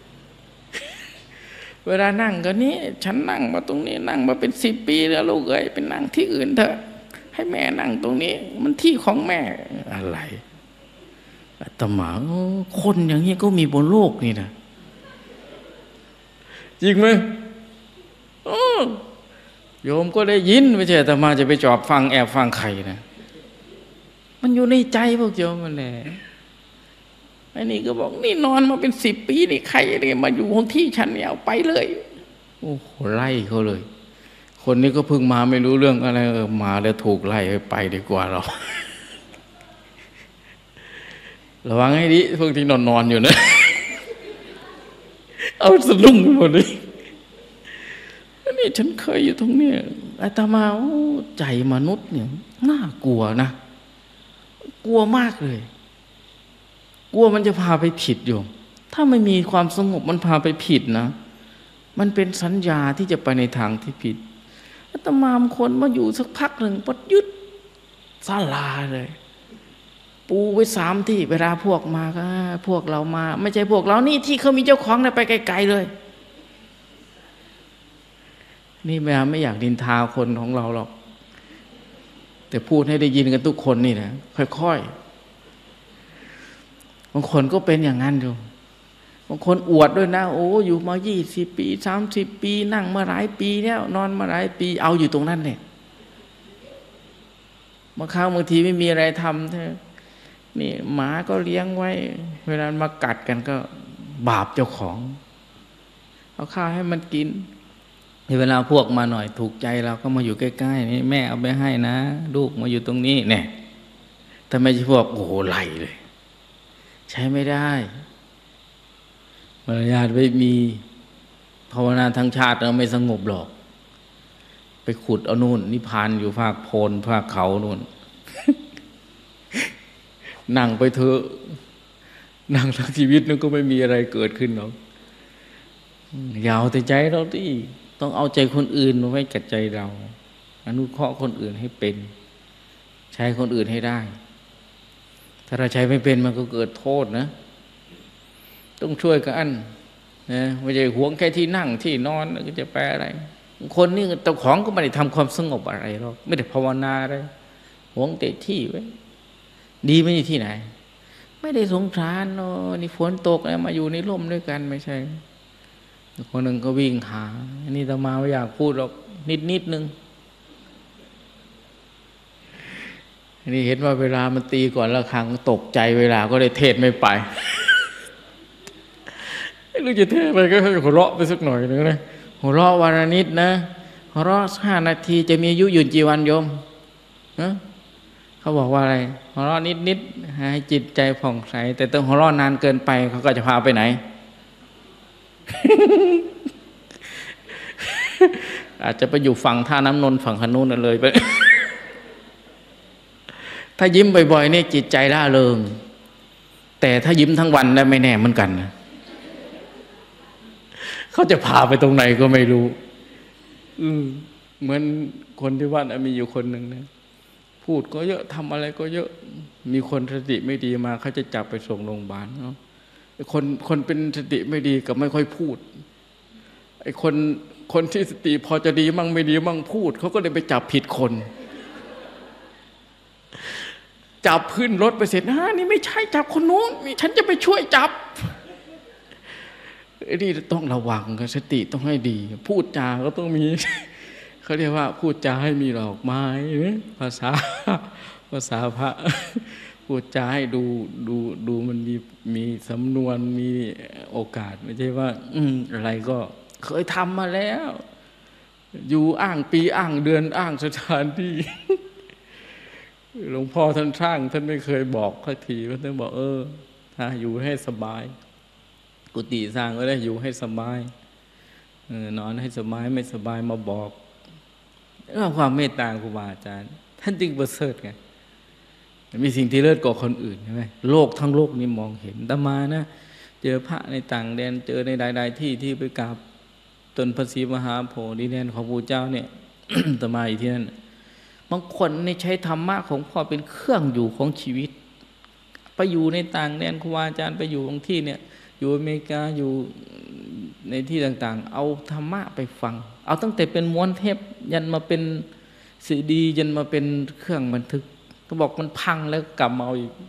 เวลานั่งก็นี้ฉันนั่งมาตรงนี้นั่งมาเป็น10 ปีแล้วลูกเอ้ยไปนั่งที่อื่นเถอะให้แม่นั่งตรงนี้มันที่ของแม่อะไรอาตมาคนอย่างนี้ก็มีบนโลกนี่นะจริงไหมโยมก็ได้ยินไม่ใช่อาตมาจะไปจอบฟังแอบฟังใครนะมันอยู่ในใจพวกโยมมันแหละไอ้นี่ก็บอกนี่นอนมาเป็น10 ปีนี่ใครเนี่ยมาอยู่ของที่ฉันเนี่ยเอาไปเลยโอ้โหไล่เขาเลยคนนี้ก็เพิ่งมาไม่รู้เรื่องอะไรมาแล้วถูกไล่ไปดีกว่าเราระวังให้ดีพวกที่นอนอยู่นะเอาสะดุ้งไปหมดเลยนี่ฉันเคยอยู่ตรงนี้อาตมาใจมนุษย์เนี่ยน่ากลัวนะกลัวมากเลยกลัวมันจะพาไปผิดโยมถ้าไม่มีความสงบมันพาไปผิดนะมันเป็นสัญญาที่จะไปในทางที่ผิดอาตมาบางคนมาอยู่สักพักหนึ่งปดยึดศาลาเลยปูไว้3 ที่เวลาพวกมาก็พวกเรามาไม่ใช่พวกเรานี่ที่เขามีเจ้าของนะไปไกลๆเลยนี่แม่ไม่อยากดินทาคนของเราหรอกแต่พูดให้ได้ยินกันทุกคนนี่นะค่อยๆบางคนก็เป็นอย่างนั้นอยู่บางคนอวดด้วยนะโอ้อยู่มา20 ปี30 ปีนั่งมาหลายปีแล้วนอนมาหลายปีเอาอยู่ตรงนั้นเนี่ยบางครั้งบางทีไม่มีอะไรทำเธอนี่หมาก็เลี้ยงไว้เวลามากัดกันก็บาปเจ้าของเอาข้าวให้มันกินเวลาพวกมาหน่อยถูกใจเราก็มาอยู่ใกล้ๆนี่แม่เอาไปให้นะลูกมาอยู่ตรงนี้เนี่ยถ้าไม่ใช่พวกโอ้โหไหลเลยใช้ไม่ได้มารยาทไม่มีภาวนาทั้งชาติเราไม่สงบหรอกไปขุดเอานู่นนิพพานอยู่ภาคโพนภาคเขานู่น นั่งไปเถอะนั่งทั้งชีวิตนึงก็ไม่มีอะไรเกิดขึ้นหรอกอย่าเอาแต่ใจเราดิต้องเอาใจคนอื่นมาไว้กับใจเราอนุเคราะห์คนอื่นให้เป็นใช้คนอื่นให้ได้ถ้าเราใช้ไม่เป็นมันก็เกิดโทษนะต้องช่วยกันนะไม่ใช่หวงแค่ที่นั่งที่นอนก็จะแปลอะไรคนนี่เจ้าของก็ไม่ได้ทำความสงบอะไรหรอกไม่ได้ภาวนาอะไรหวงแต่ที่ไว้ดีไม่ได้ที่ไหนไม่ได้สงสารเนาะนี่ฝนตกมาอยู่ในร่มด้วยกันไม่ใช่คนหนึ่งก็วิ่งหาอันนี้อาตมาไม่อยากพูดหรอกนิดนึงอันนี้เห็นว่าเวลามันตีก่อนละครั้งตกใจเวลาก็เลยเทศไม่ไปไม่รู้จะเทศไปก็หัวเราะไปสักหน่อยนึงนะหัวเราะวันละนิดนะหัวเราะ5 นาทีจะมีอายุยืนกี่วันโยมนะเขาบอกว่าอะไรหัวเราะนิดให้จิตใจผ่องใสแต่ต้องหัวเราะนานเกินไปเขาก็จะพาไปไหน อาจจะไปอยู่ฝั่งท่าน้ำนนท์ฝั่งขนุนเลยไป ถ้ายิ้มบ่อยๆนี่จิตใจร่าเริงแต่ถ้ายิ้มทั้งวันได้ไม่แน่เหมือนกันนะเขาจะพาไปตรงไหนก็ไม่รู้เหมือนคนที่วัดมีอยู่คนหนึ่งนะพูดก็เยอะทำอะไรก็เยอะมีคนสติไม่ดีมาเขาจะจับไปส่งโรงพยาบาลเนาะคนเป็นสติไม่ดีกับไม่ค่อยพูดไอ้คนที่สติพอจะดีมั่งไม่ดีมั่งพูดเขาก็เลยไปจับผิดคนจับขึ้นรถไปเสร็จนี่ไม่ใช่จับคนนู้นฉันจะไปช่วยจับนี่ต้องระวังสติต้องให้ดีพูดจาก็ต้องมี เขาเรียกว่าพูดจาให้มีดอกไม้ภาษาพระพูดจาให้ดูมันมีสำนวนมีโอกาสไม่ใช่ว่าอะไรก็เคยทำมาแล้วอยู่อ้างปีอ้างเดือนอ้างสถานที่ หลวงพ่อท่านสร้างท่านไม่เคยบอกสักทีท่านบอกถ้าอยู่ให้สบายกุฏิสร้างก็ได้อยู่ให้สบายนอนให้สบายไม่สบายมาบอกความเมตตาครูบาอาจารย์ท่านจึงประเสริฐไงมีสิ่งที่เลิศกว่าคนอื่นใช่ไหมโลกทั้งโลกนี้มองเห็นอาตมานะเจอพระในต่างแดนเจอในใดๆที่ไปกราบต้นพระศรีมหาโพธิ์ดินแดนของพระเจ้าเนี่ย อาตมาอยู่ที่นั่นบางคนนี่ใช้ธรรมะของพ่อเป็นเครื่องอยู่ของชีวิตไปอยู่ในต่างแดนครูบาอาจารย์ไปอยู่บางที่เนี่ยอยู่อเมริกาอยู่ในที่ต่างๆเอาธรรมะไปฟังเอาตั้งแต่เป็นม้วนเทปยันมาเป็นซีดียันมาเป็นเครื่องบันทึกก็บอกมันพังแล้วกลับมาเอาอีก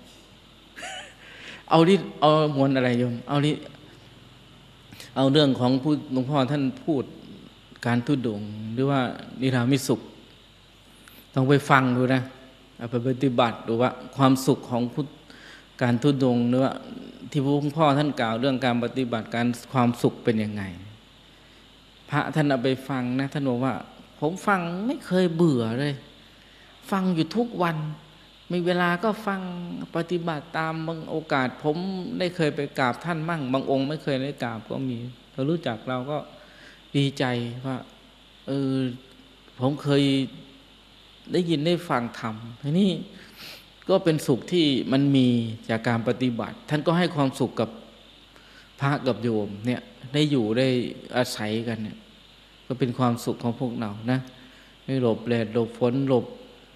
เอาม้วนอะไรโยมเอาเรื่องของหลวงพ่อท่านพูดการทุดงค์หรือว่านิรามิสุขต้องไปฟังดูนะเอาไปปฏิบัติดูว่าความสุขของการทุดงค์หรือว่าที่หลวงพ่อท่านกล่าวเรื่องการปฏิบัติการความสุขเป็นยังไงพระท่านเอาไปฟังนะท่านบอกว่าผมฟังไม่เคยเบื่อเลยฟังอยู่ทุกวันมีเวลาก็ฟังปฏิบัติตามบางโอกาสผมได้เคยไปกราบท่านมั่งบางองค์ไม่เคยได้กราบก็มีเรารู้จักเราก็ดีใจว่าผมเคยได้ยินได้ฟังธรรมทีนี้ก็เป็นสุขที่มันมีจากการปฏิบัติท่านก็ให้ความสุขกับพระกับโยมเนี่ยได้อยู่ได้อาศัยกันเนี่ยก็เป็นความสุขของพวกเรานะไม่หลบแดดหลบฝนหลบ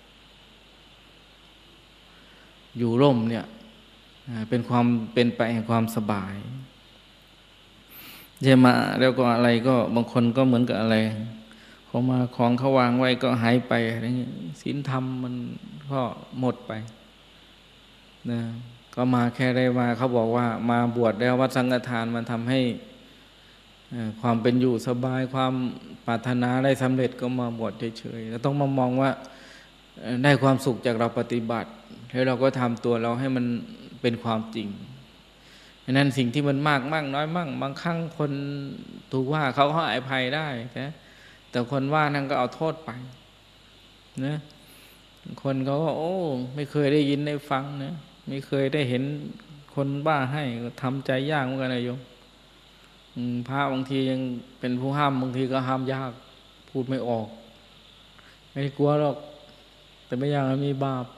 อยู่ร่มเนี่ยเป็นความเป็นไปแห่งความสบายใช่มาแล้วก็อะไรก็บางคนก็เหมือนกับอะไรคอมาของเขาวางไว้ก็หายไปอะไรเงี้ยศีลธรรมมันก็หมดไปนะก็มาแค่ได้มาเขาบอกว่ามาบวชแล้ววัดสังฆทานมันทำให้ความเป็นอยู่สบายความปรารถนาได้สำเร็จก็มาบวชเฉยๆแล้วต้องมามองว่าได้ความสุขจากเราปฏิบัติแล้วเราก็ทำตัวเราให้มันเป็นความจริงฉะนั้นสิ่งที่มันมากมั่งน้อยมั่งบางครั้งคนถูกว่าเขาให้อภัยได้แต่คนว่านั่นก็เอาโทษไปนะคนเขาก็โอ้ไม่เคยได้ยินได้ฟังนะไม่เคยได้เห็นคนบ้าให้ก็ทำใจยากเหมือนกันนะโยมพระบางทียังเป็นผู้ห้ามบางทีก็ห้ามยากพูดไม่ออกไม่กลัวหรอกแต่ไม่อยากให้มีบาป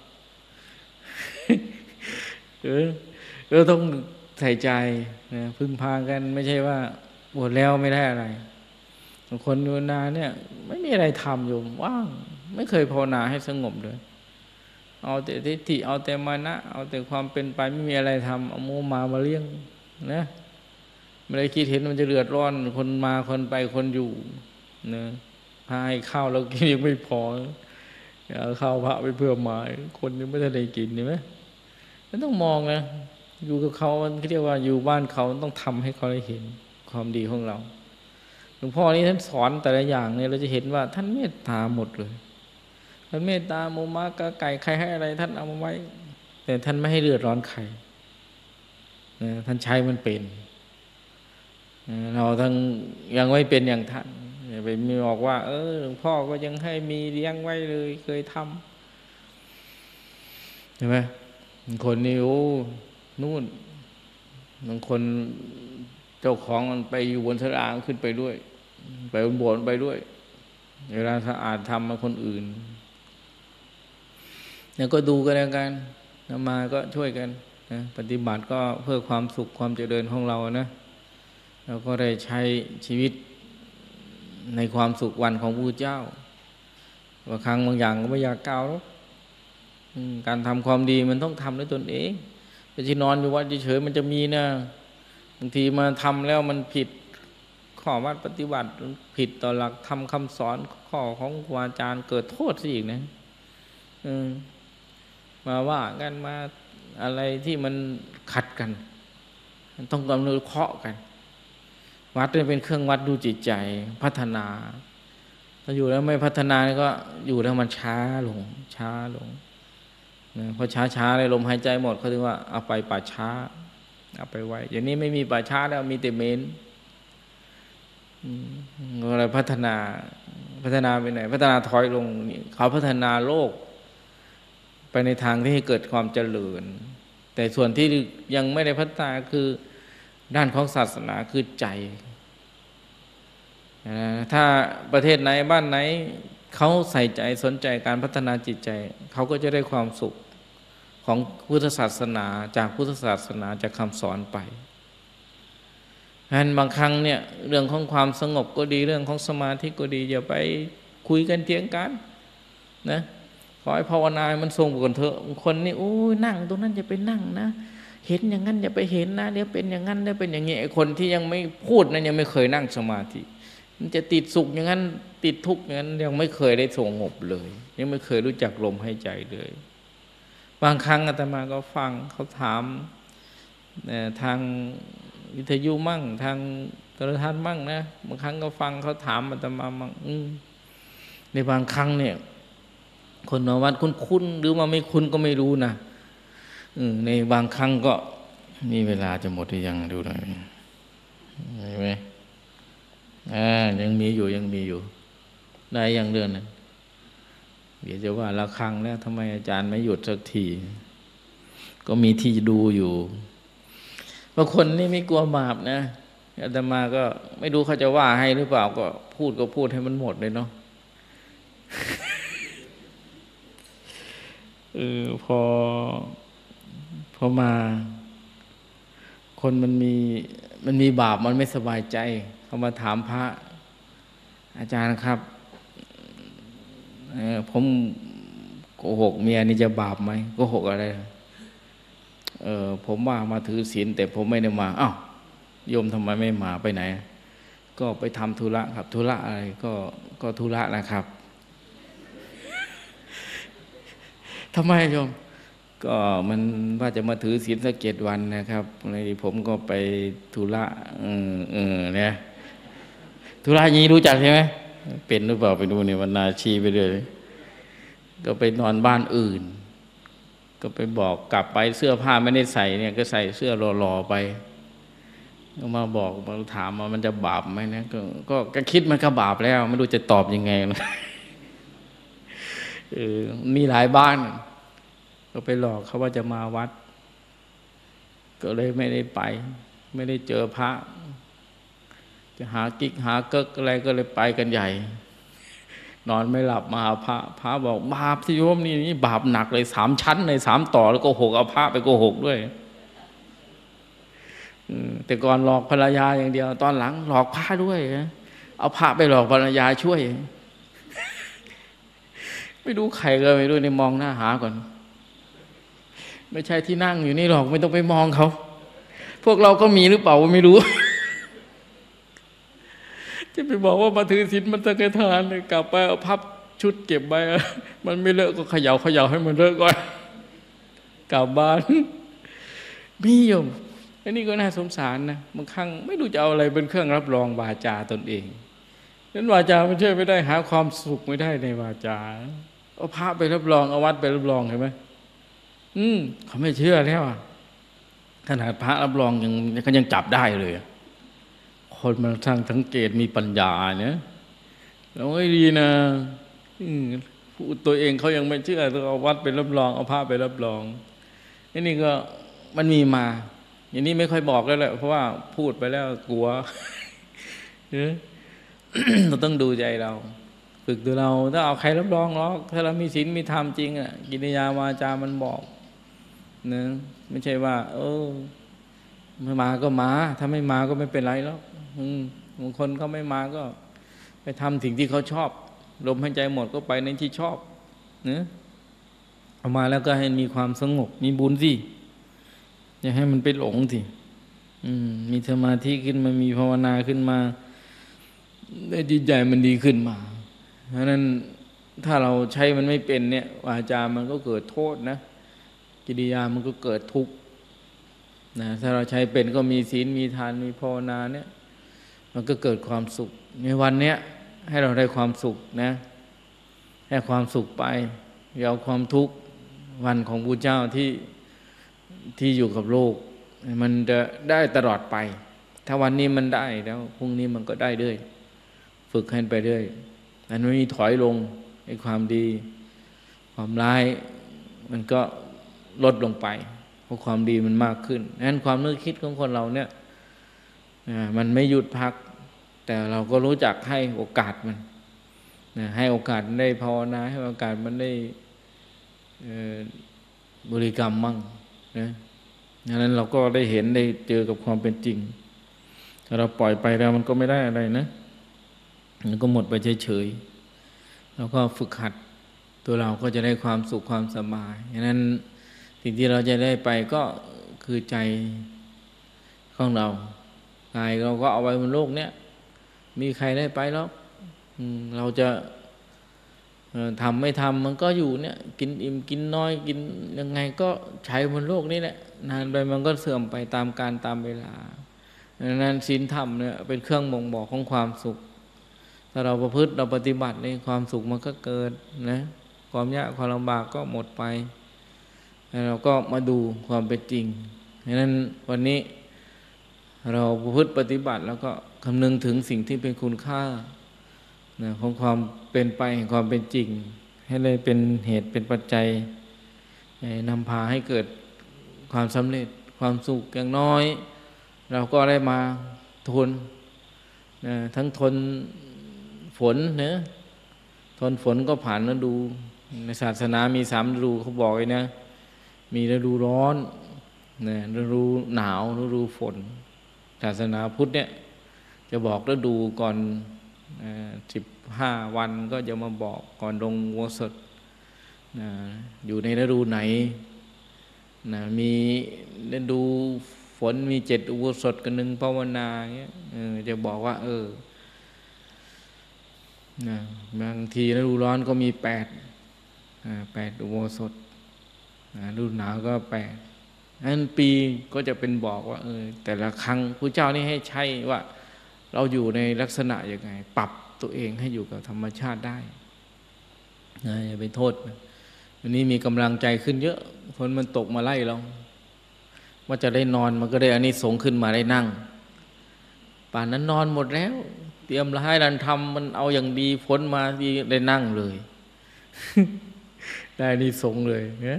ต้องใส่ใจนะพึ่งพากันไม่ใช่ว่าบวชแล้วไม่ได้อะไรบางคนภาวนาเนี่ยไม่มีอะไรทำโยมว่างไม่เคยภาวนาให้สงบเลยเอาแต่ทิฏฐิเอาแต่มานะเอาแต่ความเป็นไปไม่มีอะไรทำเอาโมมาเลี้ยงนะไม่ได้คิดเห็นมันจะเดือดร้อนคนมาคนไปคนอยู่นะพาให้ข้าวเรากินยังไม่พอเอาข้าวพระไปเพื่อหมายคนยังไม่ได้กินเห็นไหมมันต้องมองนะอยู่กับเขาเรียกว่าอยู่บ้านเขาต้องทำให้เขาได้เห็นความดีของเราหลวงพ่อนี่ท่านสอนแต่ละอย่างเนี่ยเราจะเห็นว่าท่านเมตตาหมดเลยท่านเมตตาโมมะกะไก่ใครให้อะไรท่านเอามาไว้แต่ท่านไม่ให้เดือดร้อนใครท่านใช้มันเป็นเราทั้งยังไม่เป็นอย่างท่านอย่าไปมีบอกว่าหลวงพ่อก็ยังให้มีเลี้ยงไว้เลยเคยทำเห็นไหมคนนี้โอ้นู่นบางคนเจ้าของมันไปอยู่บนสลาขึ้นไปด้วยไปบนโบสถ์ไปด้วยเวลาสะอาดทำมาคนอื่นแล้วก็ดูกันแล้วกันมาก็ช่วยกันนะปฏิบัติก็เพื่อความสุขความเจริญของเรานะเราก็ได้ใช้ชีวิตในความสุขวันของพระพุทธเจ้าบางครั้งบางอย่างก็ไม่อยากกล่าวหรอกการทำความดีมันต้องทำด้วยตนเองไปที่นอนอยู่วัดเฉยๆมันจะมีนะบางทีมาทำแล้วมันผิดข้อวัดปฏิบัติผิดต่อหลักธรรมคำสอนข้อของครูอาจารย์เกิดโทษซะอีกนะมาว่ากันมาอะไรที่มันขัดกันต้องกำหนดเคาะกันวัดเป็นเครื่องวัดดูจิตใจพัฒนาถ้าอยู่แล้วไม่พัฒนาก็อยู่แล้วมันช้าลงพอช้าเลยลมหายใจหมดเขาถึงว่าเอาไปป่าช้าเอาไปไว้อย่างนี้ไม่มีป่าช้าแล้วมีแต่เมนอะไรพัฒนาไปไหนพัฒนาถอยลงเขาพัฒนาโลกไปในทางที่ให้เกิดความเจริญแต่ส่วนที่ยังไม่ได้พัฒนาคือด้านของศาสนาคือใจถ้าประเทศไหนบ้านไหนเขาใส่ใจสนใจการพัฒนาจิตใจเขาก็จะได้ความสุขของพุทธศาสนาจากพุทธศาสนาจากคำสอนไปฉะนั้นบางครั้งเนี่ยเรื่องของความสงบก็ดีเรื่องของสมาธิก็ดีอย่าไปคุยกันเถียงกันนะขอให้ภาวนามันทรงก่อนเถอะคนนี่โอ้ยนั่งตรงนั้นอย่าไปนั่งนะเห็นอย่างนั้นอย่าไปเห็นนะเดี๋ยวเป็นอย่างนั้นเดี๋ยวเป็นอย่างนี้ไอ้คนที่ยังไม่พูดนั้นยังไม่เคยนั่งสมาธิมันจะติดสุขอย่างนั้นติดทุกข์อย่างนั้นยังไม่เคยได้สงบเลยยังไม่เคยรู้จักลมหายใจเลยบางครั้งอาตมาก็ฟังเขาถามทางวิทยุมั่งทางโทรทัศน์มั่งนะบางครั้งก็ฟังเขาถามอาตมามั่งในบางครั้งเนี่ยคนมาวัดคุ้นหรือว่าไม่คุ้นก็ไม่รู้นะในบางครั้งก็มีเวลาจะหมดหรือยังดูหน่อยเห็นไหมยังมีอยู่ได้ยังเดือนนึงเดี๋ยวจะว่าละครั้งแล้วทำไมอาจารย์ไม่หยุดสักทีก็มีที่ดูอยู่บางคนนี่ไม่กลัวบาปนะอาตมาก็ไม่รู้เขาจะว่าให้หรือเปล่าก็พูดให้มันหมดเลยเนาะ พอมาคนมันมีบาปมันไม่สบายใจเขามาถามพระอาจารย์ครับผมโกหกเมียนี่จะบาปไหมโกหกอะไรผมว่ามาถือศีลแต่ผมไม่ได้มาอ้าวโยมทำไมไม่มาไปไหนก็ไปทำธุระครับธุระอะไรก็ธุระนะครับทำไมโยมก็มันว่าจะมาถือศีลสัก7 วันนะครับเลยผมก็ไปธุระเนี่ยธุระอย่างนี้รู้จักใช่ไหมเป็นหรือเปล่าไปดูเนี่ยวันนาชีไปเลยก็ไปนอนบ้านอื่นก็ไปบอกกลับไปเสื้อผ้าไม่ได้ใส่เนี่ยก็ใส่เสื้อหล่อๆไปก็มาบอกมาถามว่ามันจะบาปไหมนะก็คิดมันก็บาปแล้วไม่รู้จะตอบยังไงนะมีหลายบ้านก็ไปหลอกเขาว่าจะมาวัดก็เลยไม่ได้ไปไม่ได้เจอพระจะหากิ๊กหาเกิ๊กอะไรก็เลยไปกันใหญ่นอนไม่หลับมาหาพระบอกบาปที่โยมนี่บาปหนักเลย3 ชั้นเลย3 ต่อแล้วก็6เอาพระไปโกหกด้วยแต่ก่อนหลอกภรรยาอย่างเดียวตอนหลังหลอกพระด้วยเอาพระไปหลอกภรรยาช่วยไม่รู้ใครก็ไม่รู้ในมองหน้าหาก่อนไม่ใช่ที่นั่งอยู่นี่หรอกไม่ต้องไปมองเขาพวกเราก็มีหรือเปล่าไม่รู้จะไปบอกว่ามาถือศีลมันตะกทานกลับไปเอาพับชุดเก็บไว้มันไม่เลอะก็เขย่าให้มันเลอะก่อนกลับบ้านมีโยมอันนี้ก็น่าสงสารนะบางครั้งไม่รู้จะเอาอะไรเป็นเครื่องรับรองวาจาตนเองนั้นวาจามันช่วยไม่ได้หาความสุขไม่ได้ในวาจาเอาพระไปรับรองเอาวัดไปรับรองเห็นไหมเขาไม่เชื่อแล้วขนาดพระรับรองยังจับได้เลยคนมันสร้างสังเกตมีปัญญาเนี่ยแล้วไม่ดีนะพูดตัวเองเขายังไม่เชื่อต้องเอาวัดไปรับรองเอาพระไปรับรองนี่ก็มันมีมาอย่างนี้ไม่ค่อยบอกแล้วแหละเพราะว่าพูดไปแล้วกลัว เราต้องดูใจเราฝึกตัวเราถ้าเอาใครรับรองหรอกถ้าเรามีศีลมีธรรมจริงกิริยาวาจามันบอกนะไม่ใช่ว่าไม่มาก็มาถ้าไม่มาก็ไม่เป็นไรแล้วบางคนเขาไม่มาก็ไปทำสิ่งที่เขาชอบลมหายใจหมดก็ไปในที่ชอบนะเอามาแล้วก็ให้มีความสงบมีบุญสิอย่าให้มันไปหลงสิมีสมาธิขึ้นมามีภาวนาขึ้นมาได้จิตใจมันดีขึ้นมาเพราะนั้นถ้าเราใช้มันไม่เป็นเนี่ยวาจามันก็เกิดโทษนะกิริยามันก็เกิดทุกข์นะถ้าเราใช้เป็นก็มีศีลมีทานมีภาวนาเนี่ยมันก็เกิดความสุขในวันเนี้ยให้เราได้ความสุขนะให้ความสุขไปอย่าเอาความทุกข์วันของพระเจ้าที่อยู่กับโลกมันจะได้ตลอดไปถ้าวันนี้มันได้แล้วพรุ่งนี้มันก็ได้ด้วยฝึกให้ไปเรื่อยมันไม่มีถอยลงในความดีความร้ายมันก็ลดลงไปเพราะความดีมันมากขึ้นนั้นความนึกคิดของคนเราเนี่ยมันไม่หยุดพักแต่เราก็รู้จักให้โอกาสมันให้โอกาสได้ภาวนาให้โอกาสมันได้บริกรรมมั่งนะดังนั้นเราก็ได้เห็นได้เจอกับความเป็นจริงถ้าเราปล่อยไปแล้วมันก็ไม่ได้อะไรนะมันก็หมดไปเฉยๆแล้วก็ฝึกหัดตัวเราก็จะได้ความสุขความสบายดังนั้นสิ่งที่เราจะได้ไปก็คือใจของเรากายเราก็เอาไว้บนโลกเนี้ยมีใครได้ไปหรอกเราจะทำไม่ทำมันก็อยู่เนี่ยกินอิ่มกินน้อยกินยังไงก็ใช้บนโลกนี้แหละนานไปมันก็เสื่อมไปตามกาลตามเวลาดังนั้นศีลธรรมเนี่ยเป็นเครื่องบ่งบอกของความสุขถ้าเราประพฤติเราปฏิบัติในความสุขมันก็เกิดนะความยากความลำบากก็หมดไปแล้วเราก็มาดูความเป็นจริงดังนั้นวันนี้เราประพฤติปฏิบัติแล้วก็คำนึงถึงสิ่งที่เป็นคุณค่าของความเป็นไปแห่งความเป็นจริงให้เลยเป็นเหตุเป็นปัจจัยนำพาให้เกิดความสำเร็จความสุขอย่างน้อยเราก็ได้มาทนทั้งทนฝนนะทนฝนก็ผ่านฤดูในศาสนามี3 ฤดูเขาบอกไว้นะมีฤดูร้อนฤดูหนาวฤดูฝนศาสนาพุทธเนี่ยจะบอกฤดูก่อน15 วันก็จะมาบอกก่อนลงอุโบสถอยู่ในฤดูไหนมีฤดูฝฝนมี7อุโบสถกับ1ภาวนาเงี้ยจะบอกว่านะบางทีฤดูร้อนก็มี8อุโบสถฤดูหนาวก็8นั้นปีก็จะเป็นบอกว่าแต่ละครั้งพระเจ้านี่ให้ใช้ว่าเราอยู่ในลักษณะยังไงปรับตัวเองให้อยู่กับธรรมชาติได้อย่าไปโทษวันนี้มีกำลังใจขึ้นเยอะฝนมันตกมาไล่เราว่าจะได้นอนมันก็ได้อานิสงส์ขึ้นมาได้นั่งป่านนั้นนอนหมดแล้วเตรียมให้รันทำมันเอาอย่างดีฝนมาดีได้นั่งเลย ได้อานิสงส์เลยเนี่ย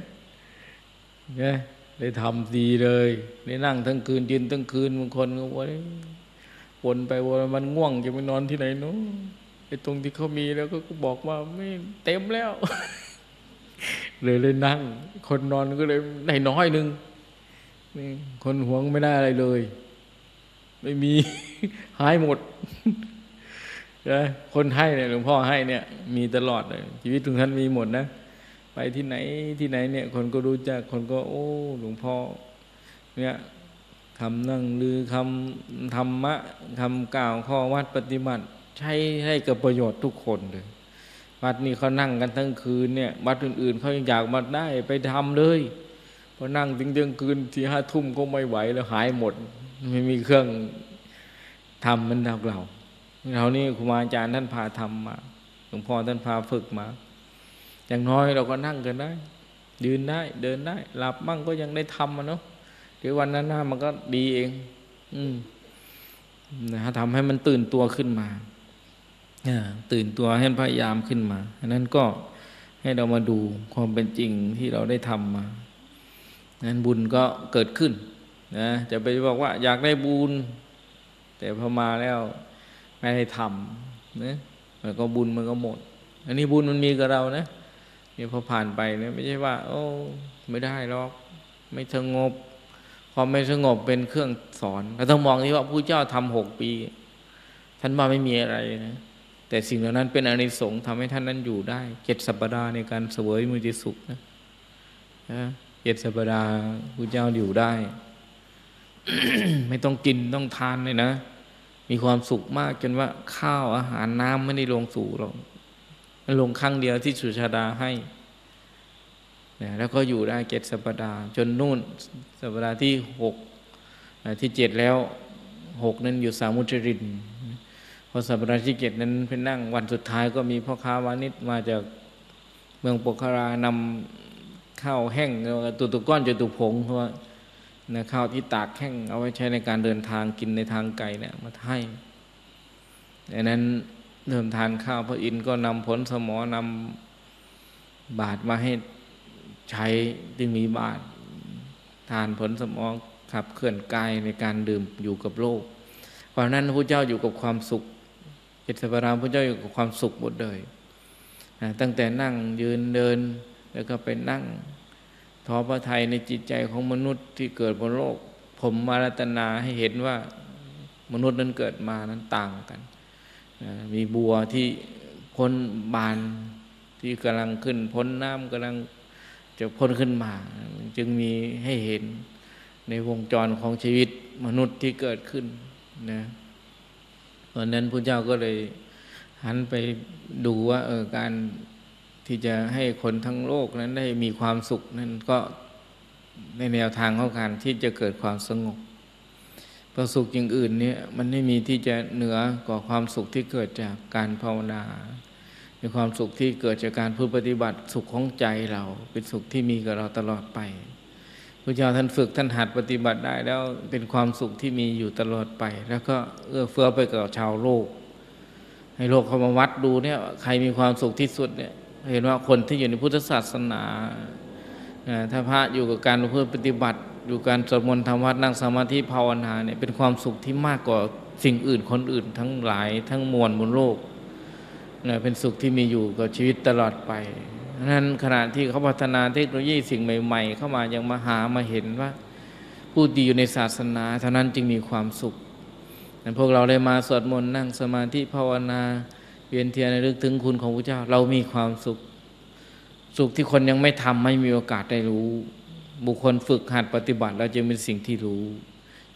ได้ทำดีเลยได้นั่งทั้งคืนยืนทั้งคืนบางคนก็ว่าวนไปวนมันง่วงจะไปนอนที่ไหนเนาะไอ้ตรงที่เขามีแล้วก็บอกว่าไม่เต็มแล้ว เลยนั่งคนนอนก็เลยได้น้อยนึงนี่คนหวงไม่ได้อะไรเลยไม่มี หายหมดนะคนให้เนี่ยหลวงพ่อให้เนี่ยมีตลอดเลยชีวิตทุกท่านมีหมดนะไปที่ไหนเนี่ยคนก็รู้จักคนก็โอ้หลวงพ่อเนี่ยคำนั่งลือคำธรรมะคำกล่าวข้อวัดปฏิบัติใช้ให้กับประโยชน์ทุกคนเลยวัดนี้เขานั่งกันทั้งคืนเนี่ยวัดอื่นๆเขายังอยากมาได้ไปทำเลยพอนั่งถึงเที่ยงคืนที่5 ทุ่มก็ไม่ไหวแล้วหายหมดไม่มีเครื่องทำมันเรานี่ครูบาอาจารย์ท่านพาทำมาหลวงพ่อท่านพาฝึกมาอย่างน้อยเราก็นั่งกันได้ยืนได้เดินได้หลับมั่งก็ยังได้ทำเนาะเดี๋ยววันนั้นหน้ามันก็ดีเองนะทำให้มันตื่นตัวขึ้นมาตื่นตัวให้พยายามขึ้นมาอันนั้นก็ให้เรามาดูความเป็นจริงที่เราได้ทำมานั้นบุญก็เกิดขึ้นนะจะไปบอกว่าอยากได้บุญแต่พอมาแล้วไม่ได้ทำนะแล้วก็บุญมันก็หมดอันนี้บุญมันมีกับเรานะนี่พอผ่านไปเนี่ยไม่ใช่ว่าโอ้ไม่ได้หรอกไม่สงบความไม่สงบเป็นเครื่องสอนเราต้องมองที่ว่าพระเจ้าทำ6 ปีท่านว่าไม่มีอะไรนะแต่สิ่งเหล่านั้นเป็นอานิสงส์ทำให้ท่านนั้นอยู่ได้7 สัปดาห์ในการเสวยมุติสุขนะ7 สัปดาห์พระเจ้าอยู่ได้ ไม่ต้องกินต้องทานเลยนะมีความสุขมากจนว่าข้าวอาหารน้ำไม่ได้ลงสู่หรอกมันลงครั้งเดียวที่สุชาดาให้แล้วก็อยู่ได้7 สัปดาห์จนนู่นสัปดาห์ที่6ที่7แล้ว6นั้นอยู่สามุจรินพอสัปดาห์ที่7นั้นไปนั่งวันสุดท้ายก็มีพ่อค้าวานิชมาจากเมืองโปกขารานำข้าวแห้งตุก้อนจตุผงเพราะว่าข้าวที่ตากแห้งเอาไว้ใช้ในการเดินทางกินในทางไกลเนี่ยมาให้ดังนั้นเริ่มทานข้าวพระอินทร์ก็นำผลสมอนำบาตรมาให้ใช้จึงมีบาตรทานผลสมอขับเคลื่อนกายในการดื่มอยู่กับโลกเพราะนั้นพระเจ้าอยู่กับความสุข7 สัปดาห์พระเจ้าอยู่กับความสุขหมดเลยตั้งแต่นั่งยืนเดินแล้วก็ไปนั่งทอพระทัยในจิตใจของมนุษย์ที่เกิดบนโลกผมมารัตนาให้เห็นว่ามนุษย์นั้นเกิดมานั้นต่างกันมีบัวที่พ้นบานที่กำลังขึ้นพ้นน้ำกำลังจะพ้นขึ้นมาจึงมีให้เห็นในวงจรของชีวิตมนุษย์ที่เกิดขึ้นนะเพราะนั้นพระเจ้าก็เลยหันไปดูว่าการที่จะให้คนทั้งโลกนั้นได้มีความสุขนั้นก็ในแนวทางของการที่จะเกิดความสงบเพราะสุขอย่างอื่นเนี่ยมันไม่มีที่จะเหนือกว่าความสุขที่เกิดจากการภาวนาเป็นความสุขที่เกิดจากการปฏิบัติสุขของใจเราเป็นสุขที่มีกับเราตลอดไปพระเจ้าท่านฝึกท่านหัดปฏิบัติได้แล้วเป็นความสุขที่มีอยู่ตลอดไปแล้วก็เอื้อเฟื้อไปกับชาวโลกให้โลกเขามาวัดดูเนี่ยใครมีความสุขที่สุดเนี่ยเห็นว่าคนที่อยู่ในพุทธศาสนาถ้าพระอยู่กับการปฏิบัติอยู่การสวดมนต์ทำวัดนั่งสมาธิภาวนาเนี่ยเป็นความสุขที่มากกว่าสิ่งอื่นคนอื่นทั้งหลายทั้งมวลบนโลกเป็นสุขที่มีอยู่กับชีวิตตลอดไปนั้นขณะที่เขาพัฒนาเทคโนโลยีสิ่งใหม่ๆเข้ามายังมาเห็นว่าผู้ที่อยู่ในศาสนาเท่านั้นจึงมีความสุขพวกเราได้มาสวดมนต์นั่งสมาธิภาวนาเวียนเทียนระลึกถึงคุณของพระเจ้าเรามีความสุขที่คนยังไม่ทำไม่มีโอกาสได้รู้บุคคลฝึกหัดปฏิบัติแล้วจะเป็นสิ่งที่รู้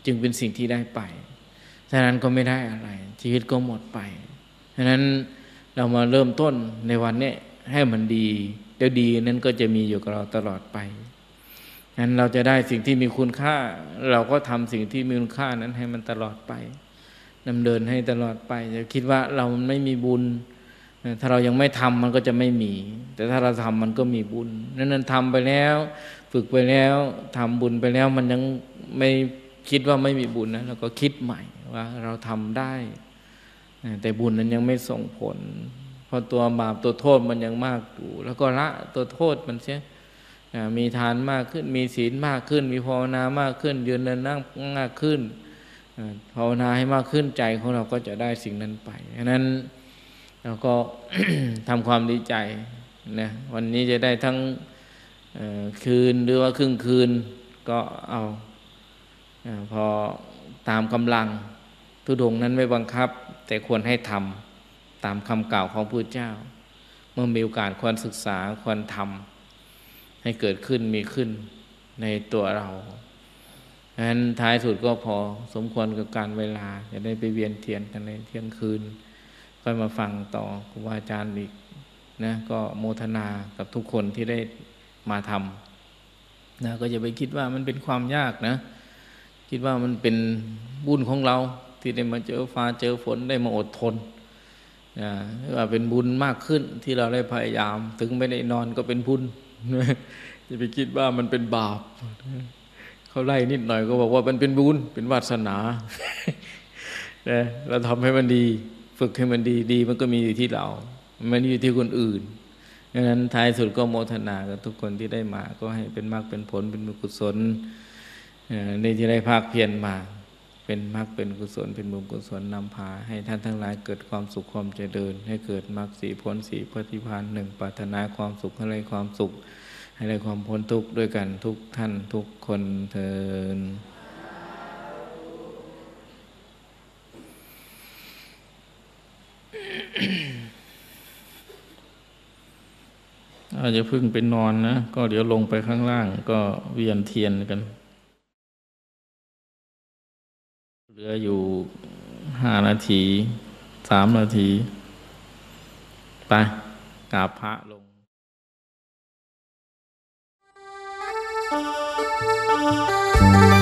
จึงเป็นสิ่งที่ได้ไปฉะนั้นก็ไม่ได้อะไรชีวิตก็หมดไปฉะนั้นเรามาเริ่มต้นในวันนี้ให้มันดีแล้วดีนั้นก็จะมีอยู่กับเราตลอดไปฉะนั้นเราจะได้สิ่งที่มีคุณค่าเราก็ทำสิ่งที่มีคุณค่านั้นให้มันตลอดไปดำเนินให้ตลอดไปอย่าคิดว่าเราไม่มีบุญถ้าเรายังไม่ทำมันก็จะไม่มีแต่ถ้าเราทำมันก็มีบุญนั้นทำไปแล้วฝึกไปแล้วทำบุญไปแล้วมันยังไม่คิดว่าไม่มีบุญนะเราก็คิดใหม่ว่าเราทำได้แต่บุญนั้นยังไม่ส่งผลเพราะตัวบาปตัวโทษมันยังมากอยู่แล้วก็ละตัวโทษมันเสียมีทานมากขึ้นมีศีลมากขึ้นมีภาวนามากขึ้นยืนเดินนั่งมากขึ้นภาวนาให้มากขึ้นใจของเราก็จะได้สิ่งนั้นไปฉะนั้นเราก็ ทำความดีใจนะวันนี้จะได้ทั้งคืนหรือว่าครึ่งคืนก็เอาพอตามกำลังธุดงค์นั้นไม่บังคับแต่ควรให้ทำตามคำกล่าวของพระพุทธเจ้าเมื่อมีโอกาสควรศึกษาควรทำให้เกิดขึ้นมีขึ้นในตัวเราฉะนั้นท้ายสุดก็พอสมควรกับการเวลาจะได้ไปเวียนเทียนกันในเที่ยงคืนก็มาฟังต่อครูบาอาจารย์อีกนะก็โมทนากับทุกคนที่ได้มาทำนะก็อย่าไปคิดว่ามันเป็นความยากนะคิดว่ามันเป็นบุญของเราที่ได้มาเจอฟ้าเจอฝนได้มาอดทนว่าเป็นบุญมากขึ้นที่เราได้พยายามถึงไม่ได้นอนก็เป็นบุญอย่าไปคิดว่ามันเป็นบาปเขาไล่นิดหน่อยก็บอกว่ามันเป็นบุญเป็นวาสนาเราทำให้มันดีฝึกให้มันดีมันก็มีอยู่ที่เราไม่ได้อยู่ที่คนอื่นดังนั้นท้ายสุดก็โมทนากับทุกคนที่ได้มาก็ให้เป็นมรรคเป็นผลเป็นบุญกุศลในที่ได้ภาคเพียรมาเป็นมรรคเป็นกุศลเป็นบุญกุศลนำพาให้ท่านทั้งหลายเกิดความสุขความเจริญให้เกิดมรรคสีผลสีปฏิภาณหนึ่งปรารถนาความสุขให้ได้ความสุขให้ได้ความพ้นทุกข์ด้วยกันทุกท่านทุกคนเทอญอาจจะพึ่งไปนอนนะก็เดี๋ยวลงไปข้างล่างก็เวียนเทียนกันเหลืออยู่5 นาที3 นาทีไปกราบพระลง